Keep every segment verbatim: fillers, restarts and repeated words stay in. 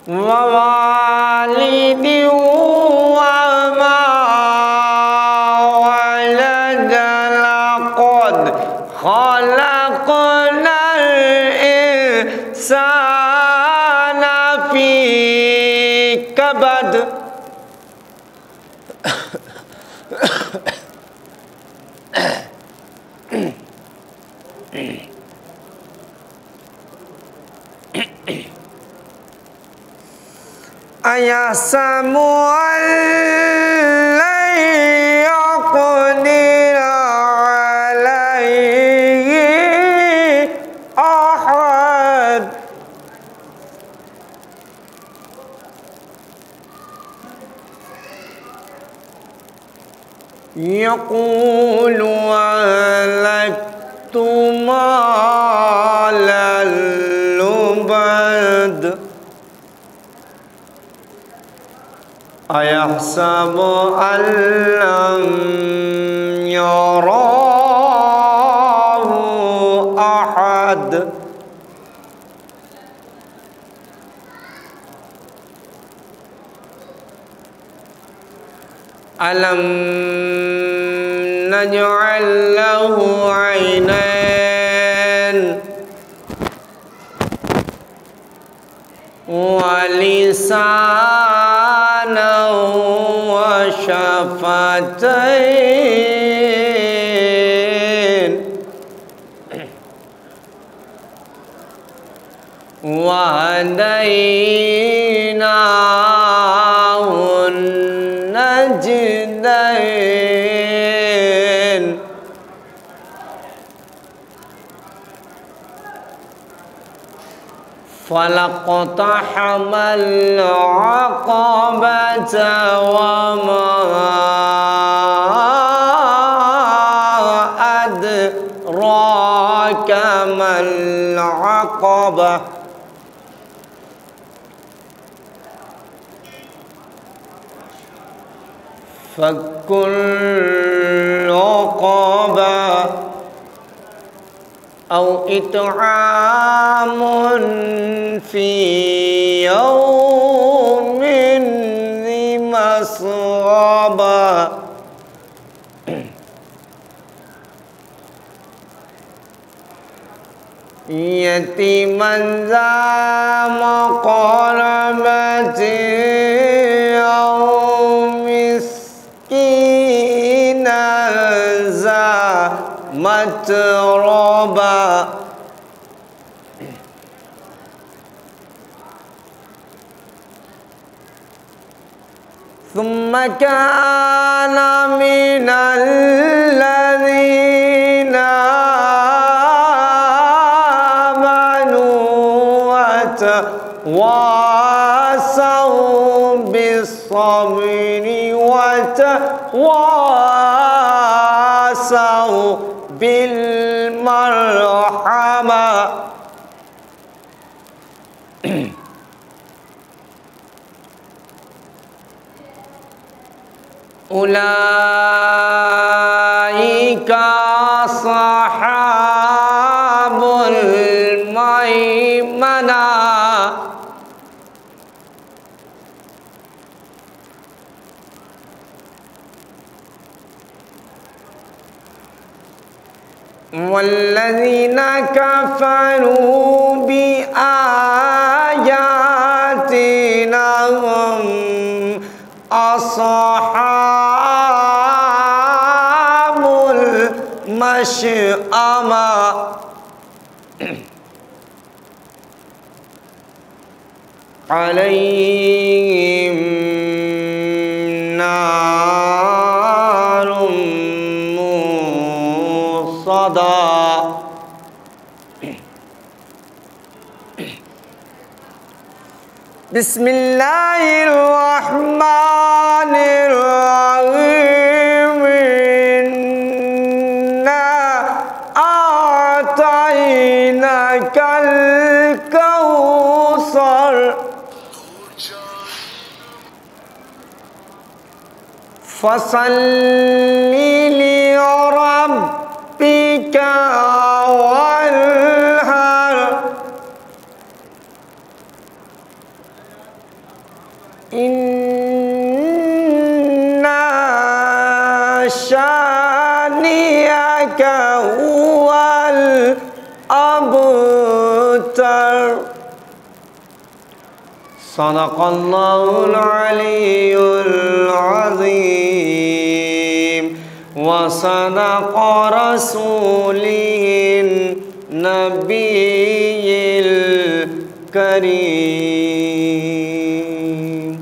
ووالد وما ولد لقد خلقنا الإنسان في كبد أيحسب أن لن يقدر عليه أحد يقول أهلكت مالا لبدا أيحسب أن لم يراه أحد ألم نجعل له عينين ولسانا وشفتين وهديناه النجدين فلاقتحم العقبة وما أدراك ما العقبة فك الرقبة أو إطعام في يوم ذي مسغبة يتيما ذا مقربة أو مسكينا ذا متربة ثم كان من الذين آمنوا وتواصوا بالصبر وتواصوا بالمرحمة أولئك أصحاب الميمنة والذين كفروا بآياتنا هم أصحاب المشأمة عليهم نار موصدة بسم الله الرحمن الرحيم إنا أعطيناك الكوثر فصل لربك وانحر. شانئک هو الأبتر صدق اللہ العلی العظیم وصدق رسولہ النبی الکریم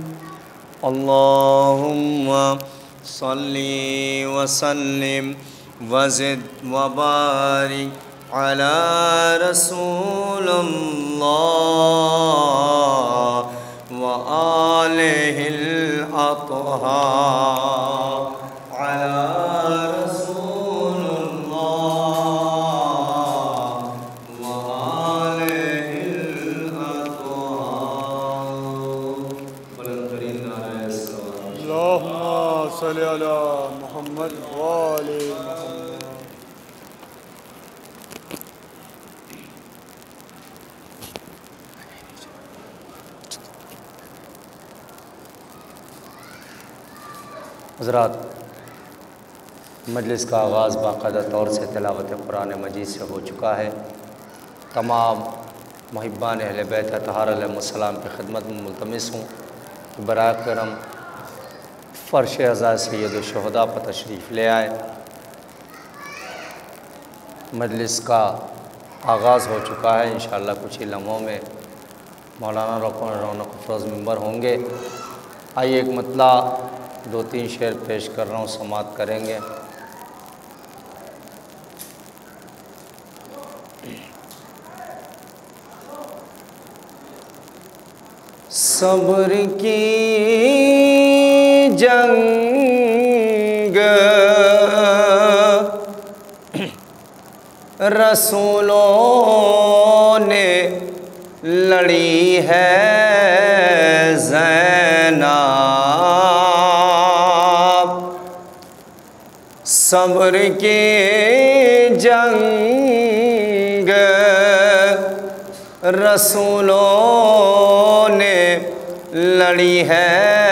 اللہم صلی وسلم وزد وبارک علی رسول اللہ وآلہ الأطہار علی رسول اللہ وآلہ الأطہار بلند ترین نعرہ الصلاۃ اللہم صلی علی محمد وآل محمد. حضرات، مجلس کا آغاز باقاعدہ طور سے تلاوت قرآن مجید سے ہو چکا ہے. تمام محبان اہل بیت اطہار علیہ السلام کی خدمت میں ملتمس ہوں کہ برائے کرم فرش عزا سید الشہداء پر تشریف لے آئے. مجلس کا آغاز ہو چکا ہے. انشاءاللہ کچھ ہی لمحوں میں مولانا رونق افروز ممبر ہوں گے. آئیے ایک مطلع دو تین شعر پیش کر رہا ہوں، سماعت کریں گے. صبر کی جنگ رسولوں نے لڑی ہے زینب، صبر کی جنگ رسولوں نے لڑی ہے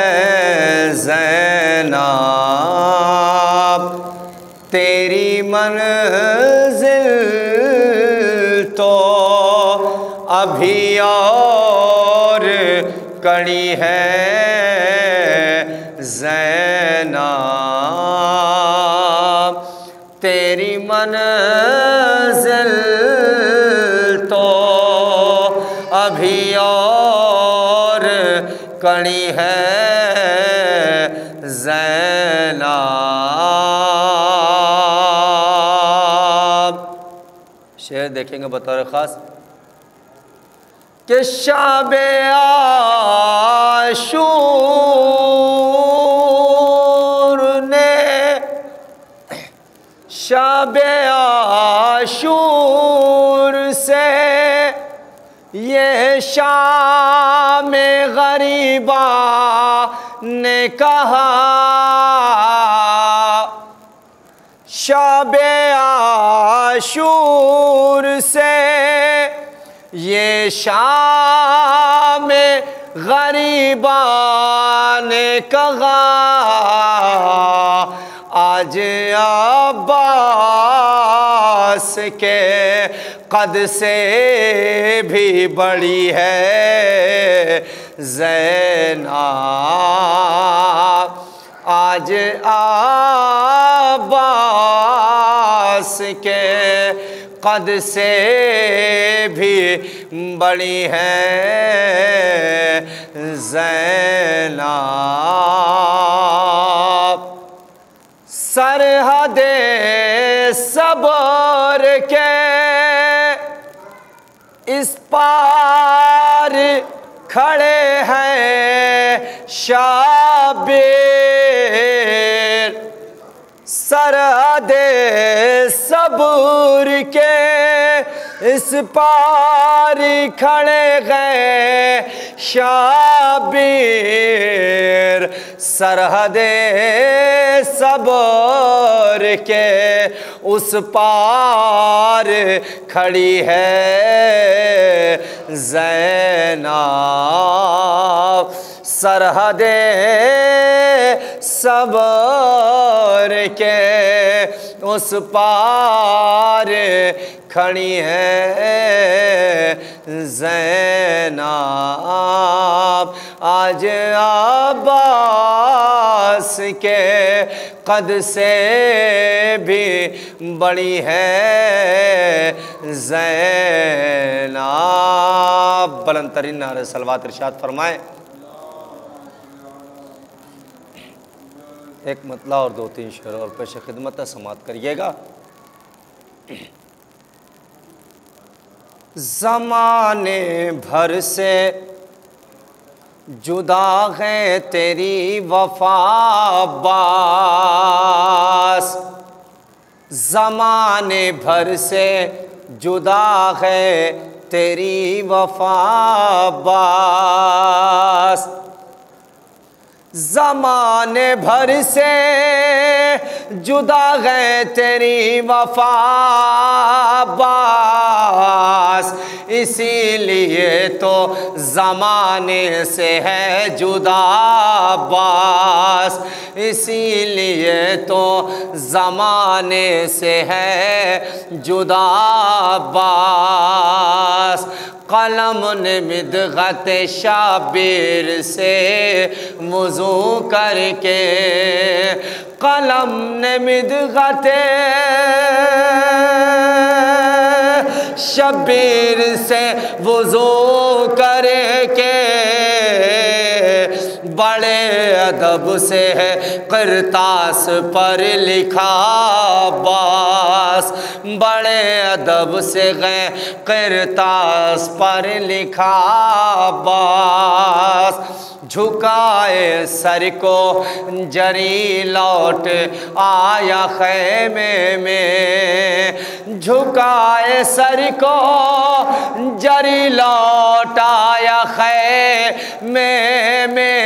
زینب، تیری منزل تو ابھی اور کڑی ہے زینب، تیری منزل تو ابھی اور کڑی ہے زینب. شعر دیکھیں گے بطور خاص کہ شب عاشور نے شب عاشور سے یہ شام غریبہ نے کہا، شب عاشور سے یہ شام غریبہ نے کہا، آج عباس کے قد سے بھی بڑی ہے زینب، آج عباس کے قد سے بھی بڑی ہے زینب. سرحد صبر کے اس پار کھڑے ہیں شابیر، سرحد صبر کے اس پار کھڑے گئے شابیر، سرحد صبر کے اس پار کھڑی ہے زینب، سرحد صبر کے اس پار کھڑی ہے زینب، آج عباس کے قد سے بھی بڑی ہے زینب۔ بلند ترین نعرہ صلوات ارشاد فرمائیں۔ ایک مطلع اور دو تین شعر اور پیش خدمت سماعت کریے گا۔ زمانے بھر سے جدا ہے تیری وفا عباس، زمانے بھر سے جدا ہے تیری وفا عباس، زمانے بھر سے جدا ہے تیری وفا عباس، اسی لیے تو زمانے سے ہے جدا عباس، اسی لیے تو زمانے سے ہے جدا عباس۔ قلم نے مدغت شابیر سے وضو کر کے، قلم نے مدغت شبیر سے وضو کر کے، بڑے ادب سے ہے قرطاس پر لکھا عباس، بڑے ادب سے ہے قرطاس پر لکھا عباس۔ جھکائے سر کو جری لوٹ آیا خیمے میں، جھکائے سر کو جری لوٹ آیا خیمے میں،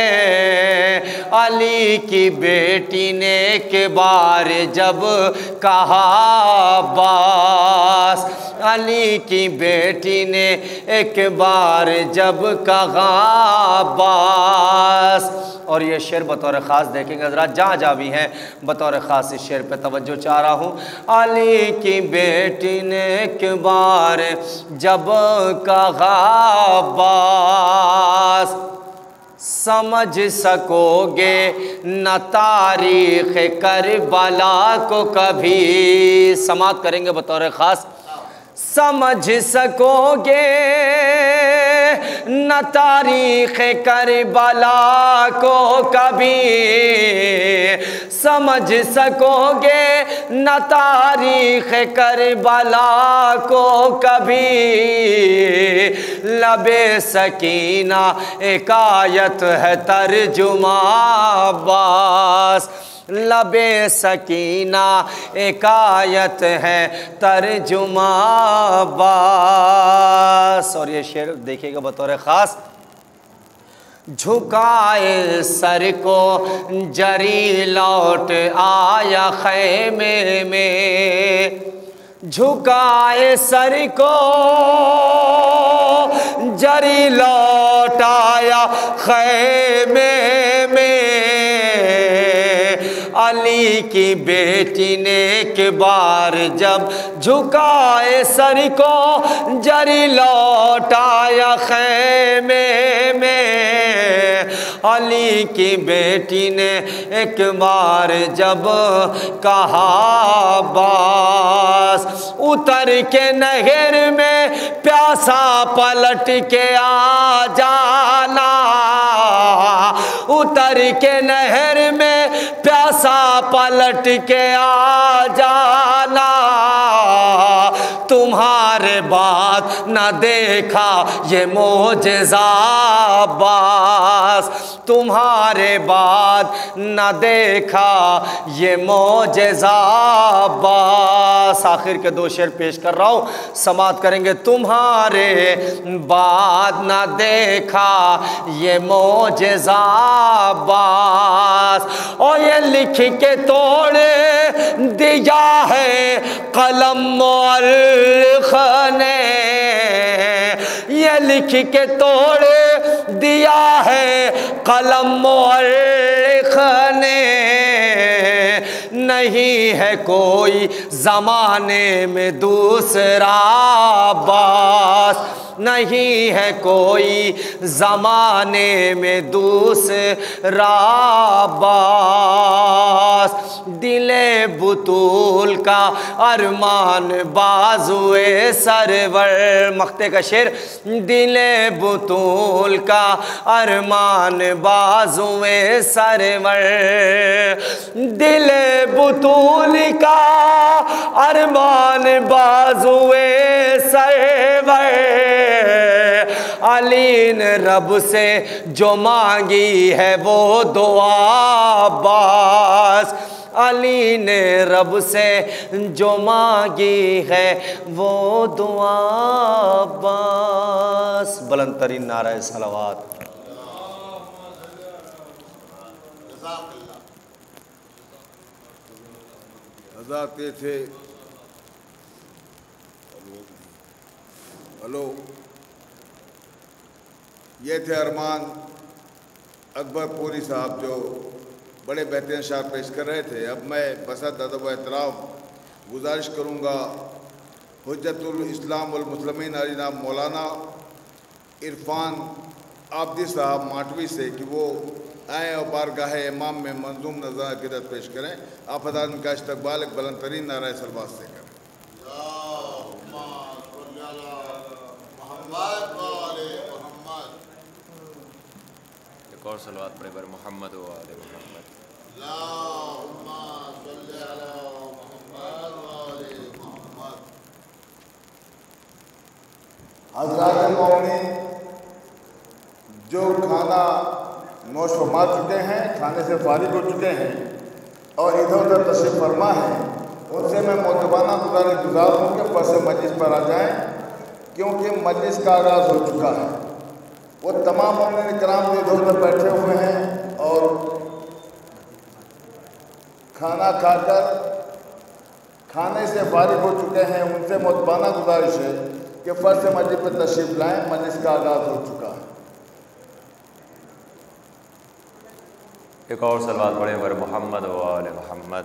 علی کی بیٹی نے ایک بار جب کہا عباس، علی کی بیٹی نے ایک بار جب کہا عباس۔ اور یہ شعر بطور خاص دیکھیں گے حضرات، جہاں جہاں بھی ہیں بطور خاص اس شعر پہ توجہ چاہ رہا ہوں۔ علی کی بیٹی نے ایک بار جب کہا عباس، سمجھ سکو گے نہ تاریخ کربلا کو کبھی، سماعت کریں گے بطور خاص۔ سمجھ سکو گے نہ تاریخ کربلا کو کبھی، سمجھ سکو گے نہ تاریخ کربلا کو کبھی، لب سکینہ ایک آیت ہے ترجمہ عباس، لب سکینہ ایک آیت ہے ترجمہ عباس۔ اور یہ شعر دیکھیے گا بطور خاص۔ جھکائے سر کو جری لوٹ آیا خیمے میں، جھکائے سر کو جری لوٹ آیا خیمے میں، علی کی بیٹی نے ایک بار جب جھکائے سر کو جری لوٹ آیا خیمے میں، علی کی بیٹی نے ایک بار جب کہا عباس، اتر کے نہر میں پیاسا پلٹ کے آ جانا، اتر کے نہر میں پیاسا پلٹ کے آ جانا، تمہارے بعد نہ دیکھا یہ معجزہ عباس، تمہارے بعد نہ دیکھا یہ معجزہ عباس۔ آخر کے دو شعر پیش کر رہا ہوں، سماعت کریں گے۔ تمہارے بعد نہ دیکھا یہ معجزہ عباس، اور یہ لکھ کے توڑ دیا ہے قلم مورخ نے، یہ لکھ کے توڑ دیا ہے قلم مورخ نے، نہیں ہے کوئی زمانے میں دوسرا عباس، نہیں ہے کوئی زمانے میں دوسرا عباس، دل بطول کا ارمان بازوئے سرور، مقطع کا شعر، دل بطول کا ارمان بازوئے سرور، دل بطول کا ارمان بازوئے سرور، علی نے رب سے جو مانگی ہے وہ دعا عباس، علی نے رب سے جو مانگی ہے وہ دعا عباس۔ بلند ترین نعرہ صلوات۔ حضرات یہ تھے، ہلو، یہ تھے ارمان اکبر پوری صاحب جو بڑے بہترین اشعار پیش کر رہے تھے۔ اب میں بسط ادب و احترام گزارش کروں گا حجت الاسلام والمسلمین علی جناب مولانا عرفان عابدی صاحب ماٹوی سے کہ وہ آئیں اور بارگاہ امام میں منظوم نظر عقیدت پیش کریں۔ آپ حضرات ان کا استقبال ایک بلند ترین نعرہ صلوات سے کریں۔ ایک اور صلوات پڑھے بر محمد و آل محمد۔ اللہم صلی علی محمد و آل محمد۔ حضرات مومنین، جو کھانا نوش فرما چکے ہیں، کھانے سے فارغ ہو چکے ہیں اور ادھر ادھر تشریف فرما ہیں، ان سے میں مؤدبانہ گزارش گزار ہوں کہ پس مجلس پر آ جائیں، کیونکہ مجلس کا آغاز ہو چکا ہے۔ وہ تمام مومنین کرام جو ادھر ادھر بیٹھے ہوئے ہیں اور کھانا کھا کر کھانے سے فارغ ہو چکے ہیں، ان سے مؤدبانہ گزارش ہے کہ فرض مجلس پر تشریف لائیں، مجلس کا آغاز ہو چکا ہے۔ ایک اور صلوات پڑھے بر محمد و آل محمد۔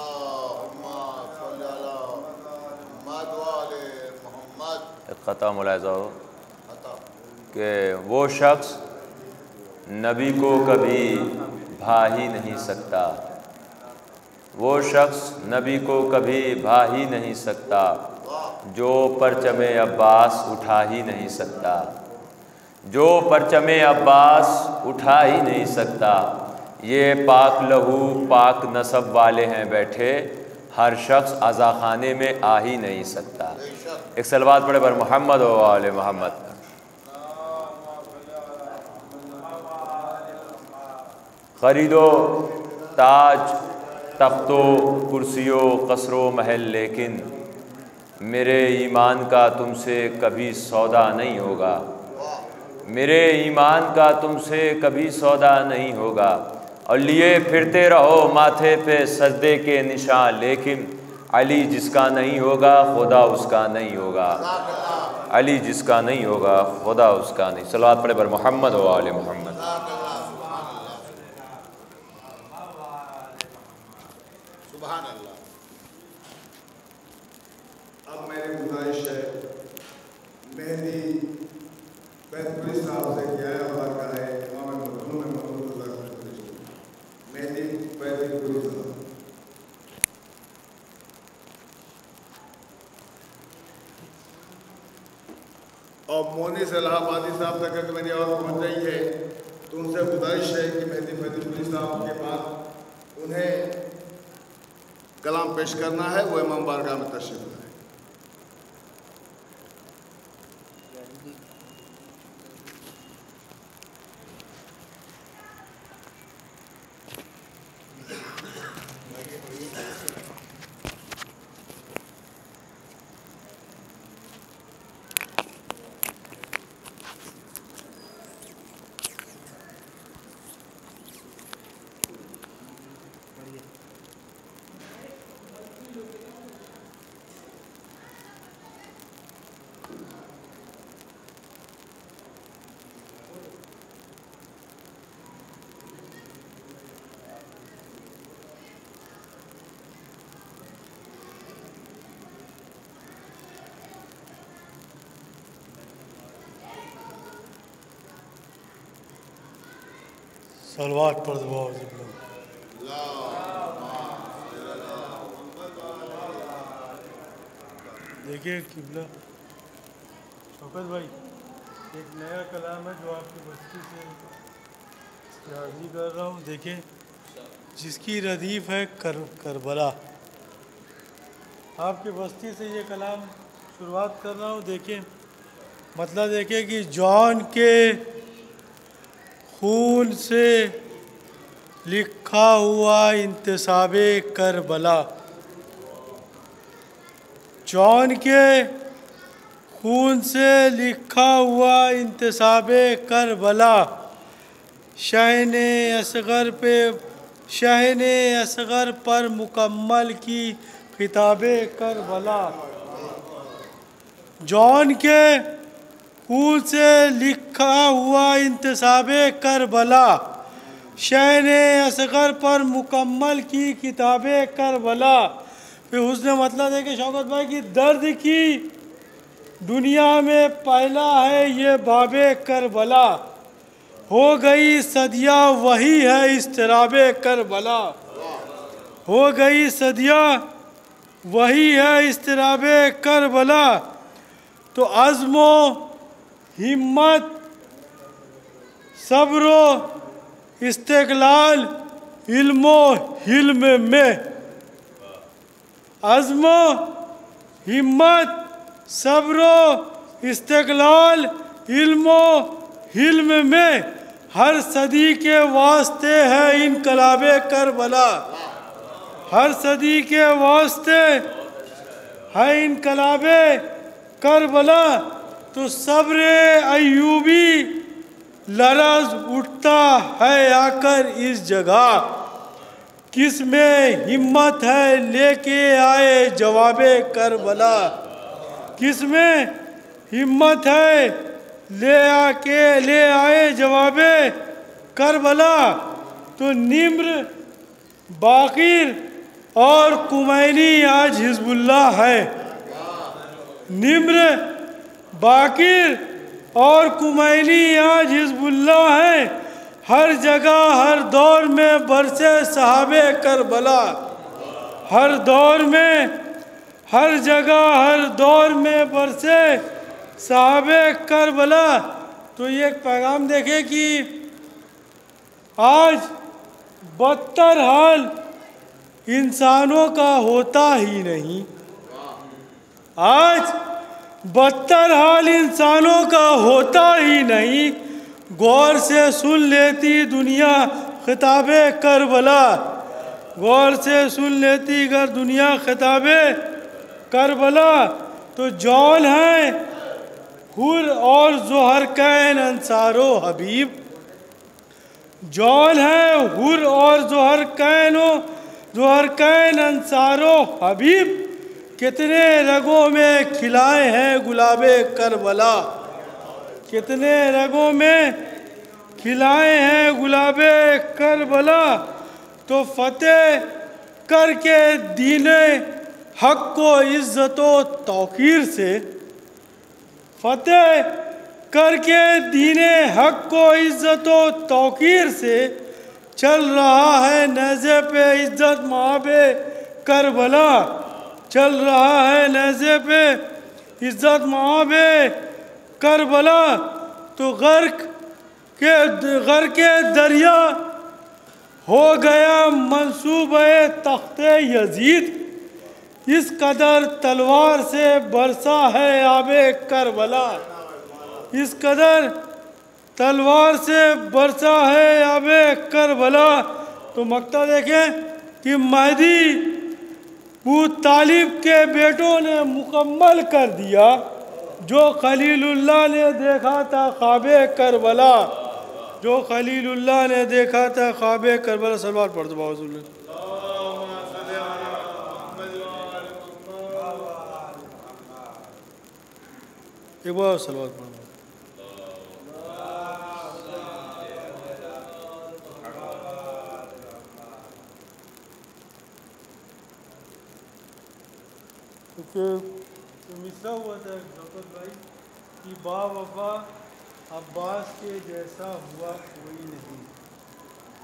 ایک خطا ملاحظہ ہو کہ وہ شخص نبی کو کبھی بھا ہی نہیں سکتا، وہ شخص نبی کو کبھی بھا ہی نہیں سکتا جو پرچم عباس اٹھا ہی نہیں سکتا، جو پرچم عباس اٹھا ہی نہیں سکتا۔ یہ پاک لہو پاک نسب والے ہیں بیٹھے، ہر شخص عزا خانے میں آ ہی نہیں سکتا۔ ایک صلوات پڑھے بر محمد و آل محمد۔ خریدو تاج تخت و کرسی و قصر و محل، لیکن میرے ایمان کا تم سے کبھی سودا نہیں ہوگا، میرے ایمان کا تم سے کبھی سودا نہیں ہوگا۔ اور لیے پھرتے رہو ماتھے پہ سجدے کے نشان، لیکن علی جس کا نہیں ہوگا خدا اس کا نہیں ہوگا، علی جس کا نہیں ہوگا خدا اس کا نہیں۔ صلوات پڑھے بر محمد و آل محمد۔ سبحان اللہ۔ اب میری گزارش ہے مہدی بیتپوری صاحب سے کیا ہے بارگاہ امام مظلوم میں موجود مہدی بیتپوری صاحب۔ اور مونی سے الہ آبادی صاحب تک اگر میری آواز پہنچ رہی ہے تو ان سے گزارش ہے کہ مہدی بیتپوری صاحب کے بعد انہیں کلام پیش کرنا ہے، وہ امام بارگاہ میں تشریف لائیں۔ صلوات پڑھ دو بابا جی بلند۔ دیکھیے قبلہ شوکت بھائی، ایک نیا کلام ہے جو آپ کی بستی سے حاضری کر رہا ہوں، دیکھیں جس کی ردیف ہے کر کربلا۔ آپ کی بستی سے یہ کلام شروعات کر رہا ہوں، دیکھیں مطلب دیکھیں کہ جان کے خون سے لکھا ہوا انتصاب کربلا، جان کے خون سے لکھا ہوا انتصاب کربلا، شہن اصغر پہ شہن اصغر پر مکمل کی خطاب کربلا، جان کے خون سے لکھا ہوا انتصاب کربلا، شہن اصغر پر مکمل کی کتاب کربلا۔ پھر اس نے مطلب ہے کہ شوکت بھائی کی درد کی دنیا میں پہلا ہے یہ باب کربلا، ہو گئی صدیہ وہی ہے اضطراب کربلا، ہو گئی صدیہ وہی ہے اضطراب کربلا۔ تو عزم و ہمت، صبر و استقلال، علم و حلم میں، عزم و ہمت، صبر و استقلال، علم و حلم میں، ہر صدی کے واسطے ہے انقلاب کربلا، ہر صدی کے واسطے ہے انقلاب کربلا۔ تو صبر ایوبی لرز اٹھتا ہے آ کر اس جگہ، کس میں ہمت ہے لے کے آئے جواب کربلا، کس میں ہمت ہے لے آ کے لے آئے جواب کربلا۔ تو نمر، باقر اور کمینی آج حزب اللہ ہے، نمر، باقر اور کمینی آج حزب اللہ ہے، ہر جگہ ہر دور میں برسے صحابہ کربلا، ہر دور میں ہر جگہ ہر دور میں برسے صحابہ کربلا۔ تو یہ ایک پیغام دیکھیں کہ آج بدتر حال انسانوں کا ہوتا ہی نہیں، آج بدتر حال انسانوں کا ہوتا ہی نہیں، غور سے سن لیتی دنیا خطاب کربلا، غور سے سن لیتی اگر دنیا خطاب کربلا۔ تو جول ہیں حر اور ذوالحرکین انصار و حبیب، جول ہیں حر اور ذوالحرکین و ذوالحرکین انصار و حبیب، کتنے رگوں میں کھلائے ہیں گلاب کربلا، کتنے رگوں میں کھلائے ہیں گلاب کربلا۔ تو فتح کر کے دین حق کو عزت و توقیر سے، فتح کر کے دین حق کو عزت و توقیر سے، چل رہا ہے نیزے پہ عزت مآب کربلا، چل رہا ہے نیزے پہ عزت مآب کربلا۔ تو غرق کے غرق کے دریا ہو گیا منصوبہ تخت یزید، اس قدر تلوار سے برسا ہے آب کربلا، اس قدر تلوار سے برسا ہے آب کربلا۔ تو مقطع دیکھیں کہ مہدی ابو طالب کے بیٹوں نے مکمل کر دیا جو خلیل اللہ نے دیکھا تھا خواب کربلا، جو خلیل اللہ نے دیکھا تھا خواب کربلا۔ صلوات پڑھ دو بابا رسول اللہ۔ ایک بار صلوات پڑھ دو۔ کیونکہ مصرع ہوا تھا شوکت بھائی کہ با وفا عباس کے جیسا ہوا کوئی نہیں،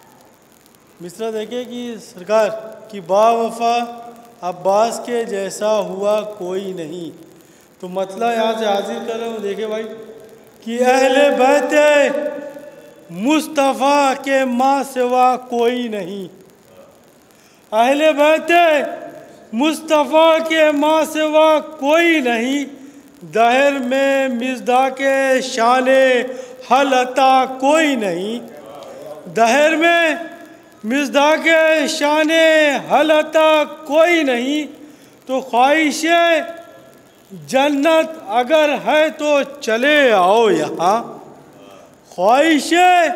مصرع دیکھیں کہ سرکار کی با وفا عباس کے جیسا ہوا کوئی نہیں. تو مطلب یہاں سے حاضر کر رہا ہوں. دیکھیں بھائی کہ اہل بیت مصطفیٰ کے ماں سوا کوئی نہیں. اہل بیت مصطفیٰ کے ماں سوا کوئی نہیں. دہر میں مصداق شان حل عطا کوئی نہیں. دہر میں مصداق شان حل عطا کوئی نہیں. تو خواہش جنت اگر ہے تو چلے آؤ یہاں. خواہش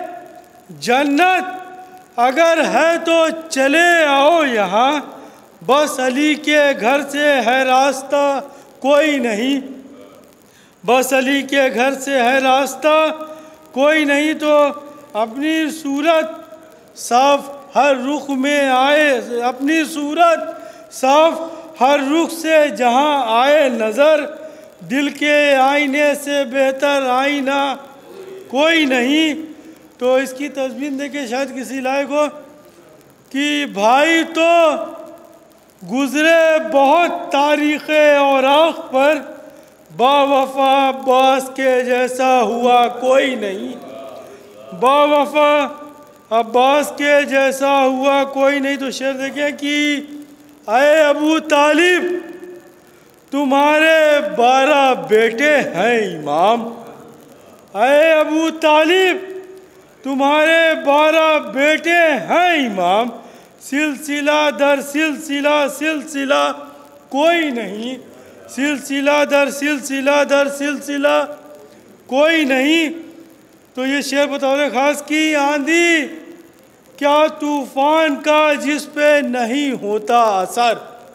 جنت اگر ہے تو چلے آؤ یہاں. بس علی کے گھر سے ہے راستہ کوئی نہیں. بس علی کے گھر سے ہے راستہ کوئی نہیں. تو اپنی صورت صاف ہر رخ میں آئے. اپنی صورت صاف ہر رخ سے جہاں آئے نظر. دل کے آئینے سے بہتر آئینہ کوئی نہیں. تو اس کی تضمین دیکھیں شاید کسی لائق ہو کہ بھائی تو گزرے بہت تاریخ اوراق پر. با وفا عباس کے جیسا ہوا کوئی نہیں. با وفا عباس کے جیسا ہوا کوئی نہیں. تو شعر دیکھیں کہ اے ابو طالب تمہارے بارہ بیٹے ہیں امام. اے ابو طالب تمہارے بارہ بیٹے ہیں امام. سلسلہ در سلسلہ سلسلہ کوئی نہیں. سلسلہ در سلسلہ در سلسلہ کوئی نہیں. تو یہ شعر بطور خاص کی آندھی کیا طوفان کا جس پہ نہیں ہوتا اثر.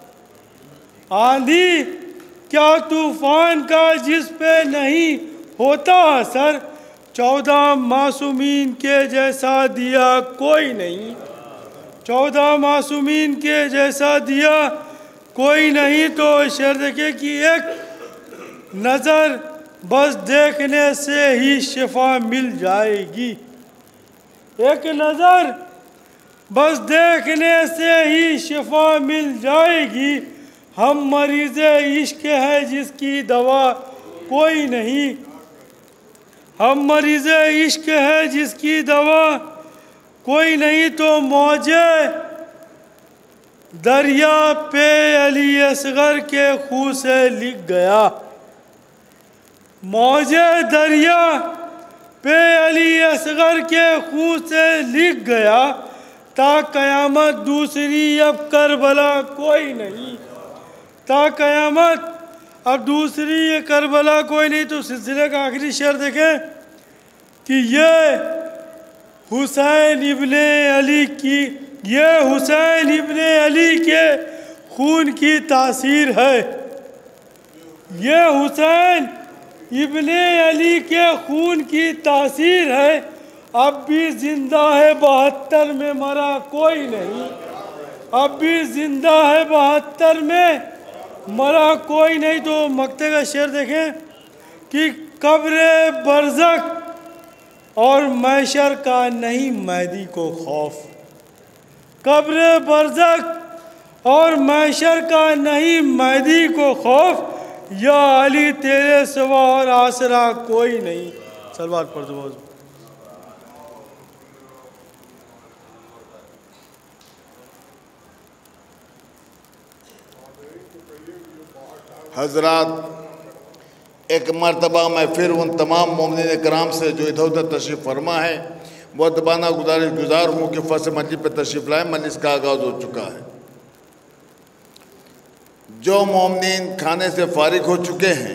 آندھی کیا طوفان کا جس پہ نہیں ہوتا اثر. چودہ معصومین کے جیسا دیا کوئی نہیں. چودہ معصومین کے جیسا دیا کوئی نہیں. تو شعر دیکھیں کہ ایک نظر بس دیکھنے سے ہی شفا مل جائے گی. ایک نظر بس دیکھنے سے ہی شفا مل جائے گی. ہم مریض عشق ہے جس کی دوا کوئی نہیں. ہم مریض عشق ہے جس کی دوا کوئی نہیں. تو موجے دریا پہ علی اصغر کے خون سے لکھ گیا. موجے دریا پہ علی اصغر کے خون سے لکھ گیا. تا قیامت دوسری اب کربلا کوئی نہیں. تا قیامت اب دوسری یہ کربلا کوئی نہیں. تو سلسلے کا آخری شعر دیکھیں کہ یہ حسین ابن علی کی یہ حسین ابن علی کے خون کی تاثیر ہے. یہ حسین ابن علی کے خون کی تاثیر ہے. اب بھی زندہ ہے بہتر میں مرا کوئی نہیں. اب بھی زندہ ہے بہتر میں مرا کوئی نہیں. تو مقطع کا شعر دیکھیں کہ قبر برزخ اور محشر کا نہیں مہدی کو خوف. قبر برزخ اور محشر کا نہیں مہدی کو خوف. یا علی تیرے سوا اور آسرا کوئی نہیں. صلوات پڑھ دو. حضرات ایک مرتبہ میں پھر ان تمام مومنین کرام سے جو ادھر ادھر تشریف فرما ہے مؤدبانہ گزارش گزار ہوں کہ فصل مجلس پہ تشریف لائیں. مجلس کا آغاز ہو چکا ہے. جو مومنین کھانے سے فارغ ہو چکے ہیں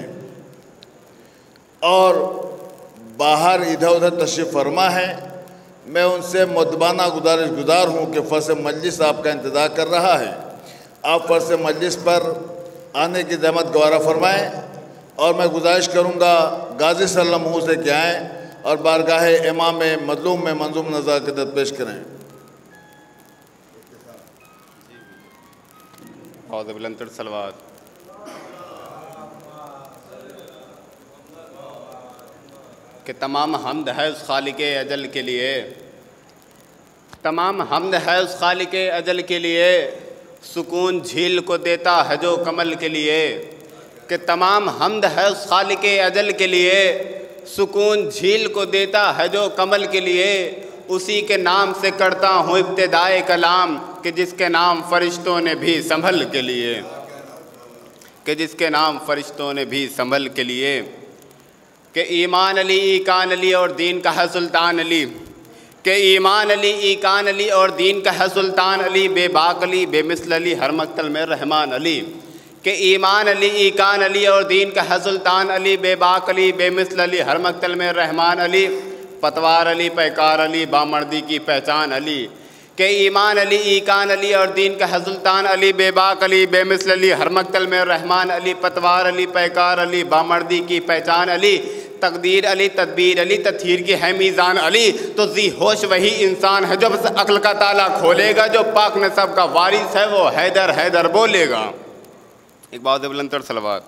اور باہر ادھر ادھر تشریف فرما ہے میں ان سے مؤدبانہ گزارش گزار ہوں کہ فصل مجلس آپ کا انتظار کر رہا ہے. آپ فصل مجلس پر آنے کی زحمت گوارہ فرمائیں اور میں گزارش کروں گا غازی صلی اللہ علیہ وسلم سے کہ آئیں اور بارگاہ امام مظلوم میں منظوم نظر قدرت پیش کریں. اعوذ بلندر صلوات. کہ تمام حمد ہے اس خالق اجل کے لیے تمام حمد ہے اس خالق اجل کے لیے، سکون جھیل کو دیتا ہے جو کمل کے لیے، کہ تمام حمد ہے اس خالق اجل کے لیے، سکون جھیل کو دیتا ہے جو کمل کے لیے، اسی کے نام سے کرتا ہوں ابتدائے کلام، کہ جس کے نام فرشتوں نے بھی سنبھل کے لیے، کہ جس کے نام فرشتوں نے بھی سنبھل کے لیے، کہ ایمان علی ایکان علی اور دین کا ہے سلطان علی، کہ ایمان علی ایکان علی اور دین کا ہے سلطان علی، بے باک علی بے مثل علی ہر مقتل میں رحمان علی، کہ ایمان علی ایکان علی اور دین کا ہے سلطان علی، بے باک علی بے مثل علی ہر مقتل میں رحمان علی، پتوار علی پیکار علی بامردی کی پہچان علی، کہ ایمان علی ایکان علی اور دین کا ہے سلطان علی، بے باک علی بے مثل علی ہر مقتل میں رحمان علی، پتوار علی پیکار علی بامردی کی پہچان علی، تقدیر علی تدبیر علی تطہیر کی ہے میزان علی، تو ذی ہوش وہی انسان ہے جو بس عقل کا تالا کھولے گا، جو پاک نسب کا وارث ہے وہ حیدر حیدر بولے گا۔ ایک بات بلند تر صلوات۔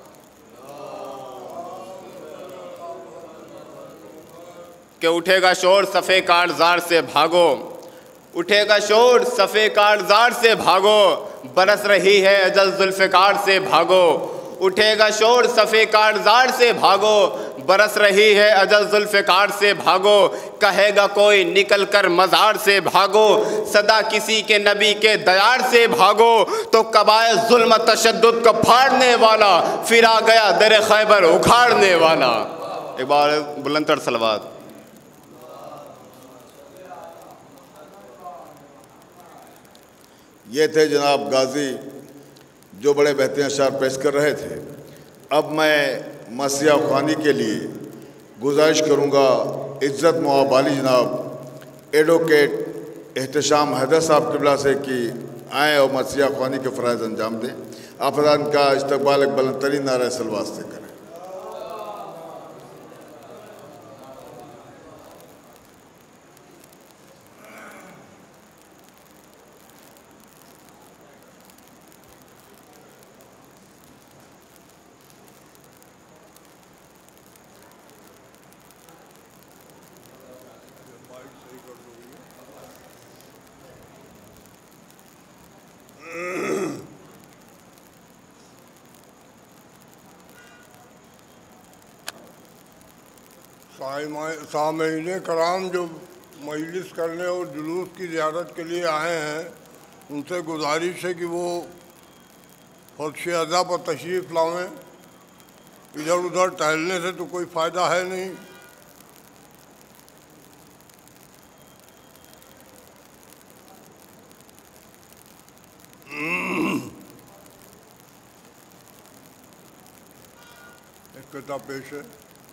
کہ اٹھے گا شور صفے کارزار سے بھاگو، اٹھے گا شور صفے کارزار سے بھاگو، برس رہی ہے اجل ذوالفقار سے بھاگو، اٹھے گا شور صفے کارزار سے بھاگو، برس رہی ہے اجل ذوالفقار سے بھاگو، کہے گا کوئی نکل کر مزار سے بھاگو، صدا کسی کے نبی کے دیار سے بھاگو، تو قبائل ظلم تشدد کو پھاڑنے والا پھر آ گیا در خیبر اکھاڑنے والا۔ ایک بار بلند تر صلوات۔ یہ تھے جناب غازی جو بڑے بہترین اشعار پیش کر رہے تھے۔ اب میں مسیح خوانی کے لیے گزارش کروں گا عزت مواب علی جناب ایڈوکیٹ احتشام حیدر صاحب قبلہ سے کہ آئیں اور مسیح خوانی کے فرائض انجام دیں۔ آپ حضرات کا استقبال ایک بلند ترین نعرہ سلوات سے کریں۔ سامعین کرام جو مجلس کرنے اور جلوس کی زیارت کے لیے آئے ہیں، ان سے گزارش ہے کہ وہ فرش اعضا پر تشریف لاؤیں۔ ادھر ادھر ٹہلنے سے تو کوئی فائدہ ہے نہیں۔ ایک کتاب پیش ہے۔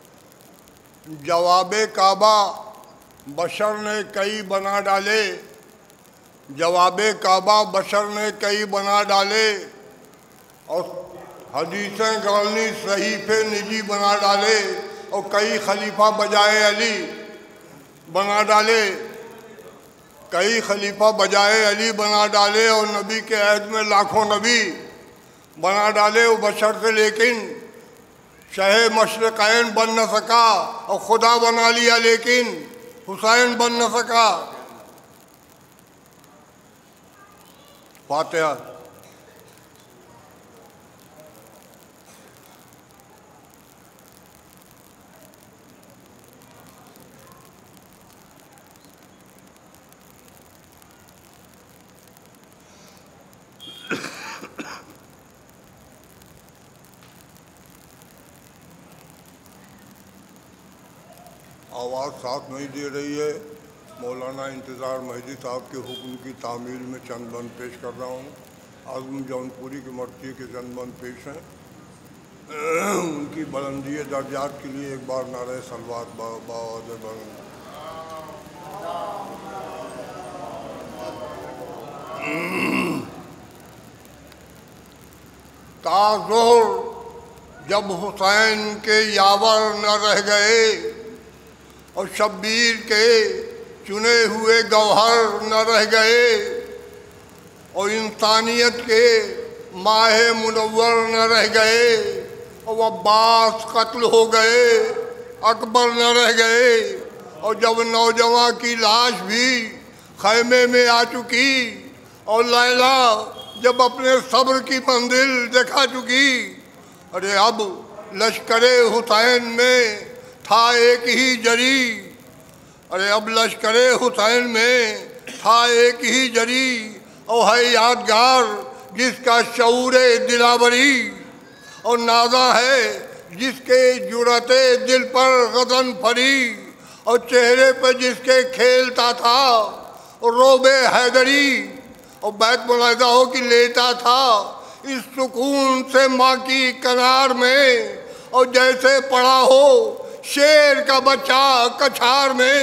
جواب کعبہ بشر نے کئی بنا ڈالے، جواب کعبہ بشر نے کئی بنا ڈالے، اور حدیثیں گالنی صحیفے نجی بنا ڈالے، اور کئی خلیفہ بجائے علی بنا ڈالے، کئی خلیفہ بجائے علی بنا ڈالے، اور نبی کے عہد میں لاکھوں نبی بنا ڈالے وہ بشر سے، لیکن شہ مشرقین بن نہ سکا، اور خدا بنا لیا لیکن حسین بن نہ سکا۔ فاتحہ۔ آواز ساتھ نہیں دے رہی ہے۔ مولانا انتظار مہدی صاحب کے حکم کی تعمیل میں چند بند پیش کر رہا ہوں۔ عزم جون پوری کی مرثیے کے چند بند پیش ہیں۔ ان کی بلندی درجات کے لیے ایک بار نعرہ صلوات باوجہ بلند۔ تا ظہر جب حسین کے یاور نہ رہ گئے، اور شبیر کے چنے ہوئے گوہر نہ رہ گئے، اور انسانیت کے ماہ منور نہ رہ گئے، اور عباس قتل ہو گئے، اکبر نہ رہ گئے، اور جب نوجوان کی لاش بھی خیمے میں آ چکی اور لیلا جب اپنے صبر کی منزل دکھا چکی، ارے اب لشکر حسین میں تھا ایک ہی جری، ارے اب لشکر حسین میں تھا ایک ہی جری، اور ہے یادگار جس کا شعور دلاوری، اور نازا ہے جس کے جرأت دل پر غضن پھری، اور چہرے پہ جس کے کھیلتا تھا روب حیدری، اور بیت ملاحظہ ہو کہ لیتا تھا اس سکون سے ماں کی کنار میں، اور جیسے پڑا ہو شیر کا بچہ کچھار میں۔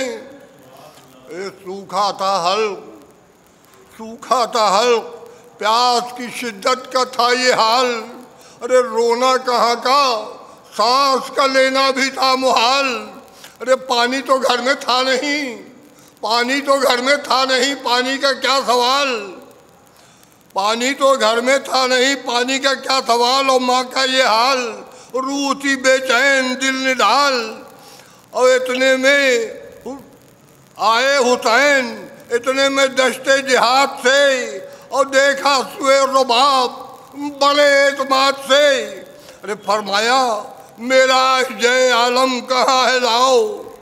اے سوکھا تھا حلق، سوکھا تھا حلق، پیاس کی شدت کا تھا یہ حال، ارے رونا کہاں کا، سانس کا لینا بھی تھا محال، ارے پانی تو گھر میں تھا نہیں، پانی تو گھر میں تھا نہیں، پانی کا کیا سوال، پانی تو گھر میں تھا نہیں، پانی کا کیا سوال، اور ماں کا یہ حال، روح تھی بے چین دل نڈال، اور اتنے میں آئے حسین، اتنے میں دشت جہاد سے، اور دیکھا سوئے رباب بڑے اعتماد سے، ارے فرمایا میرا عہدِ عالم کہاں ہے لاؤ،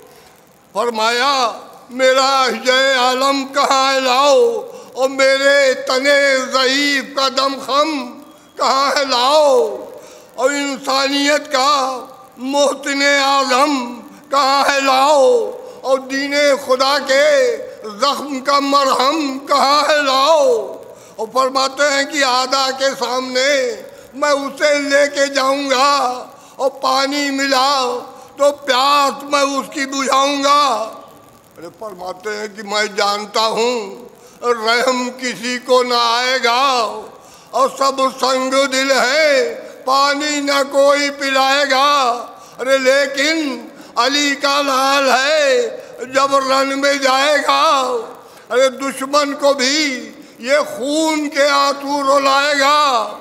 فرمایا میرا عہدِ عالم کہاں ہے لاؤ، اور میرے تنے ضعیف کا دم خم کہاں ہے لاؤ، اور انسانیت کا محسن اعظم کہاں ہے لاؤ، اور دین خدا کے زخم کا مرہم کہاں ہے لاؤ، اور فرماتے ہیں کہ آدھا کے سامنے میں اسے لے کے جاؤں گا، اور پانی ملا تو پیاس میں اس کی بجھاؤں گا، ارے فرماتے ہیں کہ میں جانتا ہوں رحم کسی کو نہ آئے گا، اور سب سنگ دل ہے پانی نہ کوئی پلائے گا، ارے لیکن علی کا لال ہے جب رن میں جائے گا، ارے دشمن کو بھی یہ خون کے آنسو رلائے گا،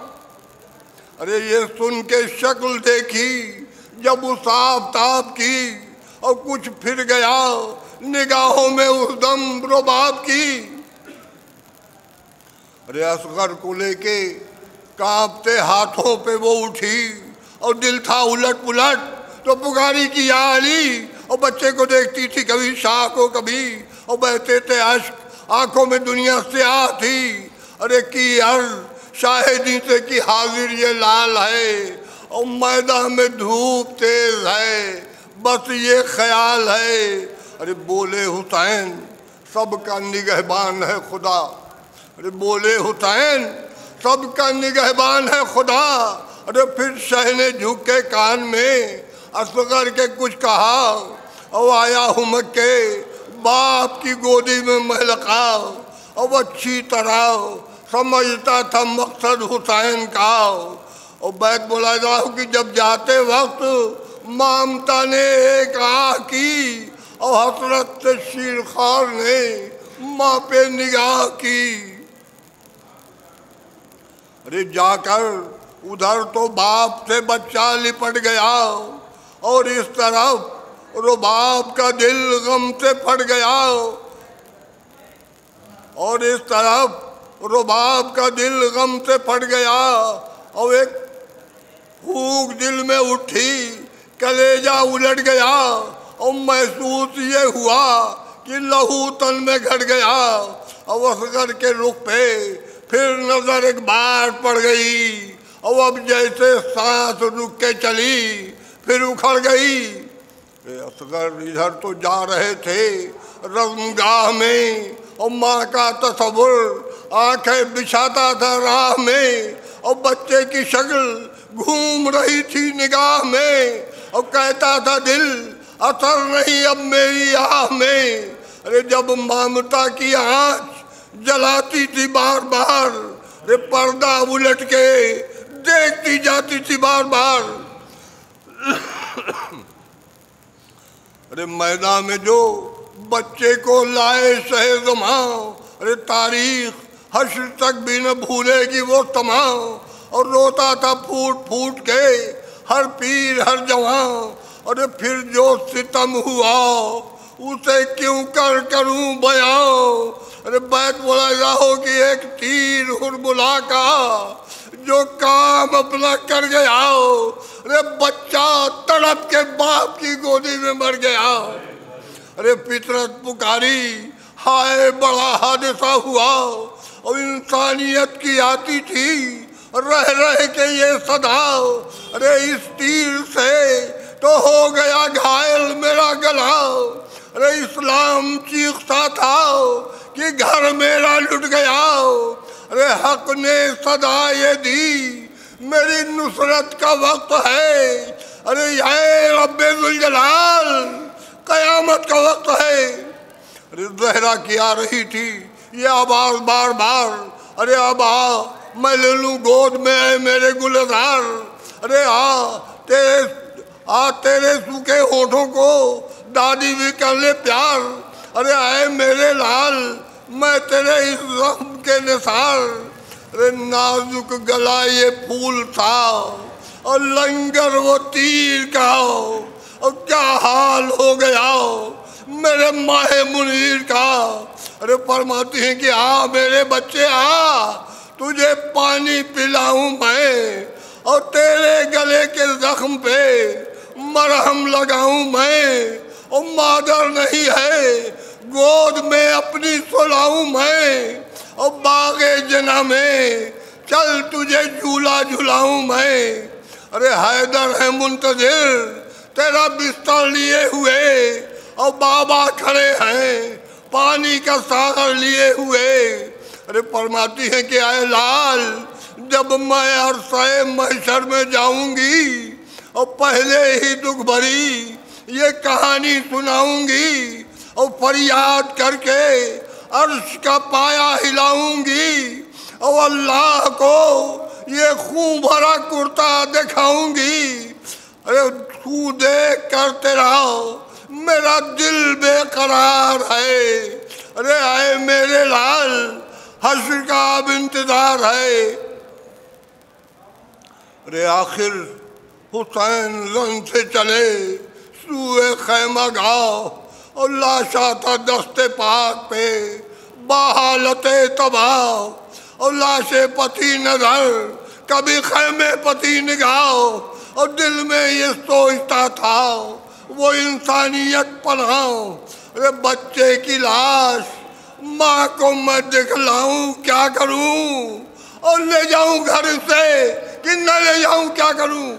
ارے یہ سن کے شکل دیکھی جب اس آفتاب کی، اور کچھ پھر گیا نگاہوں میں اس دم رباب کی، ارے اصغر کو لے کے کانپتے ہاتھوں پہ وہ اٹھی، اور دل تھا الٹ پلٹ تو پکاری کی یا علی، اور بچے کو دیکھتی تھی کبھی شاہ کو کبھی، اور بہتے تھے اشک آنکھوں میں دنیا سیاہ تھی، ارے کی عرض شاہدی سے کہ حاضر یہ لال ہے، اور میدان میں دھوپ تیز ہے بس یہ خیال ہے، ارے بولے حسین سب کا نگہبان ہے خدا، ارے بولے حسین سب کا نگہبان ہے خدا، ارے پھر شہ نے جھک کے کان میں اصغر کے کچھ کہا، اور آیا ہوں مکے باپ کی گودی میں مہلکا، اور اچھی طرح سمجھتا تھا مقصد حسین کا، اور بیت ملاحظہ کہ جب جاتے وقت مامتا نے ایک آہ کی، اور حسرت سے شیرخوار نے ماں پہ نگاہ کی، ارے جا کر ادھر تو باپ سے بچہ لپٹ گیا، اور اس طرف رباب کا دل غم سے پھٹ گیا، اور اس طرف رباب کا دل غم سے پھٹ گیا، اور ایک پھوک دل میں اٹھی کلیجہ الٹ گیا، اور محسوس یہ ہوا کہ لہو تن میں گھٹ گیا، اور اصغر کے رخ پہ پھر نظر ایک بار پڑ گئی، اور اب جیسے سانس رک کے چلی پھر اکھڑ گئی، اصغر ادھر تو جا رہے تھے رزمگاہ میں، اور ماں کا تصور آنکھیں بچھاتا تھا راہ میں، اور بچے کی شکل گھوم رہی تھی نگاہ میں، اور کہتا تھا دل اثر نہیں اب میری آہ میں، ارے جب مامتا کی آنچ جلاتی تھی بار بار، ارے پردہ الٹ کے دیکھتی جاتی تھی بار بار، ارے میدان میں جو بچے کو لائے شہ زماں، ارے تاریخ حشر تک بھی نہ بھولے گی وہ تمام، اور روتا تھا پھوٹ پھوٹ کے ہر پیر ہر جوان، اور پھر جو ستم ہوا اسے کیوں کر کروں بیان، ارے بیت ملاحظہ ہو کہ ایک تیر ہرملا کا جو کام اپنا کر گیا، ارے بچہ تڑپ کے باپ کی گودی میں مر گیا۔ ارے فطرت پکاری، ہائے بڑا حادثہ ہوا، اور انسانیت کی آتی تھی رہ رہ کے یہ صدا، ارے اس تیر سے تو ہو گیا گھائل میرا گلا۔ ارے اسلام چیختا تھا کہ گھر میرا لٹ گیا، ارے حق نے صدا یہ دی میری نصرت کا وقت ہے، ارے اے رب ذوالجلال قیامت کا وقت ہے۔ ارے زہرا کی آ رہی تھی یہ آواز بار بار، ارے اب آ میں لے لوں گود میں اے میرے گلزار، ارے آ تیرے آ تیرے سوکھے ہونٹوں کو دادی بھی کر لے پیار، ارے اے میرے لال میں تیرے اس زخم کے نثار۔ ارے نازک گلا یہ پھول تھا اور لنگر وہ تیر کا، اور کیا حال ہو گیا میرے ماہ منیر کا۔ ارے فرماتی ہیں کہ آ میرے بچے آ، تجھے پانی پلاؤں میں، اور تیرے گلے کے زخم پہ مرہم لگاؤں میں، اور مادر نہیں ہے گود میں اپنی سلاؤں میں، اور باغ جنا میں چل تجھے جھولا جھلاؤں میں۔ ارے حیدر ہے منتظر تیرا بستر لیے ہوئے، اور بابا کھڑے ہیں پانی کا ساغر لیے ہوئے۔ ارے فرماتی ہیں کہ اے لال جب میں عرصہ محشر میں جاؤں گی، اور پہلے ہی دکھ بھری یہ کہانی سناؤں گی، اور فریاد کر کے عرش کا پایا ہلاؤں گی، اور اللہ کو یہ خون بھرا کرتا دکھاؤں گی۔ ارے تو دیکھ کر تیرا میرا دل بے قرار ہے، ارے اے میرے لال حشر کا اب انتظار ہے۔ ارے آخر حسین رن سے چلے سوئے خیمہ گاہ، اور لاشا تھا دست پاک پہ بحالت تباہ، اور لاشے پتی نظر کبھی خیمے پتی نگاہ، اور دل میں یہ سوچتا تھا وہ انسانیت پناہ۔ ارے بچے کی لاش ماں کو میں دکھلاؤں کیا کروں، اور لے جاؤں گھر سے کہ نہ لے جاؤں کیا کروں۔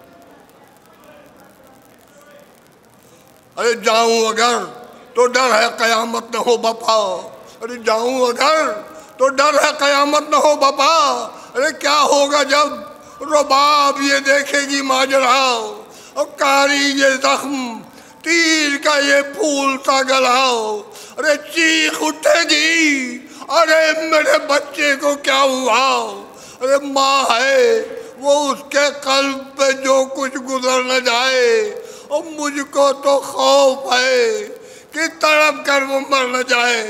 ارے جاؤں اگر تو ڈر ہے قیامت نہ ہو بپا، ارے جاؤں اگر تو ڈر ہے قیامت نہ ہو بپا۔ ارے کیا ہوگا جب رباب یہ دیکھے گی ماجرا، اور کاری یہ زخم تیر کا یہ پھول سا گلاؤ، ارے چیخ اٹھے گی ارے میرے بچے کو کیا ہوا۔ ارے ماں ہے وہ اس کے قلب پہ جو کچھ گزر نہ جائے، اور مجھ کو تو خوف ہے کہ تڑپ کر وہ مر نہ جائے۔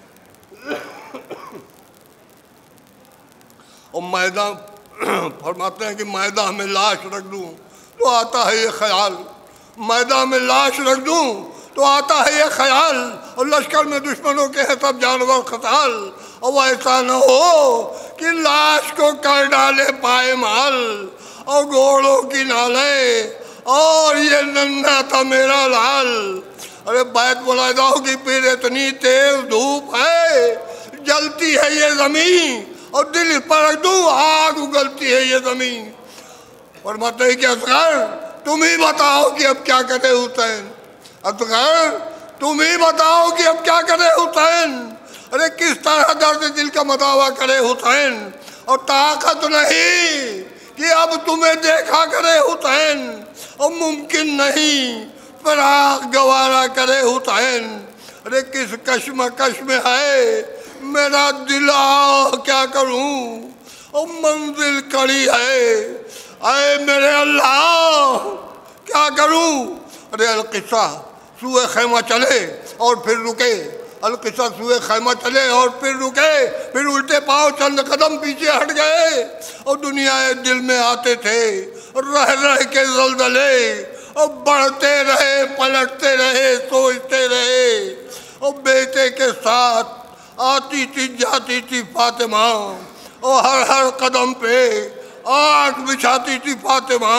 اور میدان فرماتے ہیں کہ میدان میں لاش رکھ دوں تو آتا ہے یہ خیال، میدان میں لاش رکھ دوں تو آتا ہے یہ خیال، اور لشکر میں دشمنوں کے ہیں سب جانور قتال، اور ایسا نہ ہو کہ لاش کو کر ڈالے پائے مال، اور گھوڑوں کی نالے اور یہ ننھا تھا میرا لال۔ ارے بیت ملاحظہ کی پھر اتنی تیز دھوپ ہے جلتی ہے یہ زمین، اور دل پر رکھ دوں آگ اگلتی ہے یہ زمین۔ فرماتے ہیں کہ اصغر تم ہی بتاؤ کہ اب کیا کرے حسین، اصغر تم ہی بتاؤ کہ اب کیا کرے حسین۔ ارے کس طرح درد دل کا مداوع کرے حسین، اور طاقت نہیں کہ اب تمہیں دیکھا کرے حسین، اور ممکن نہیں فراق گوارا کرے حسین۔ ارے کس کشمکش میں ہے میرا دل، آہ کیا کروں، اور منزل کڑی ہے اے میرے اللہ کیا کروں۔ ارے القصہ سوئے خیمہ چلے اور پھر رکے، القصہ سوئے خیمہ چلے اور پھر رکے، پھر الٹے پاؤں چند قدم پیچھے ہٹ گئے، اور دنیا دل میں آتے تھے رہ رہ کے زلزلے، اور بڑھتے رہے پلٹتے رہے سوچتے رہے، اور بیٹے کے ساتھ آتی تھی جاتی تھی فاطمہ، اور ہر ہر قدم پہ آنکھ بچھاتی تھی فاطمہ۔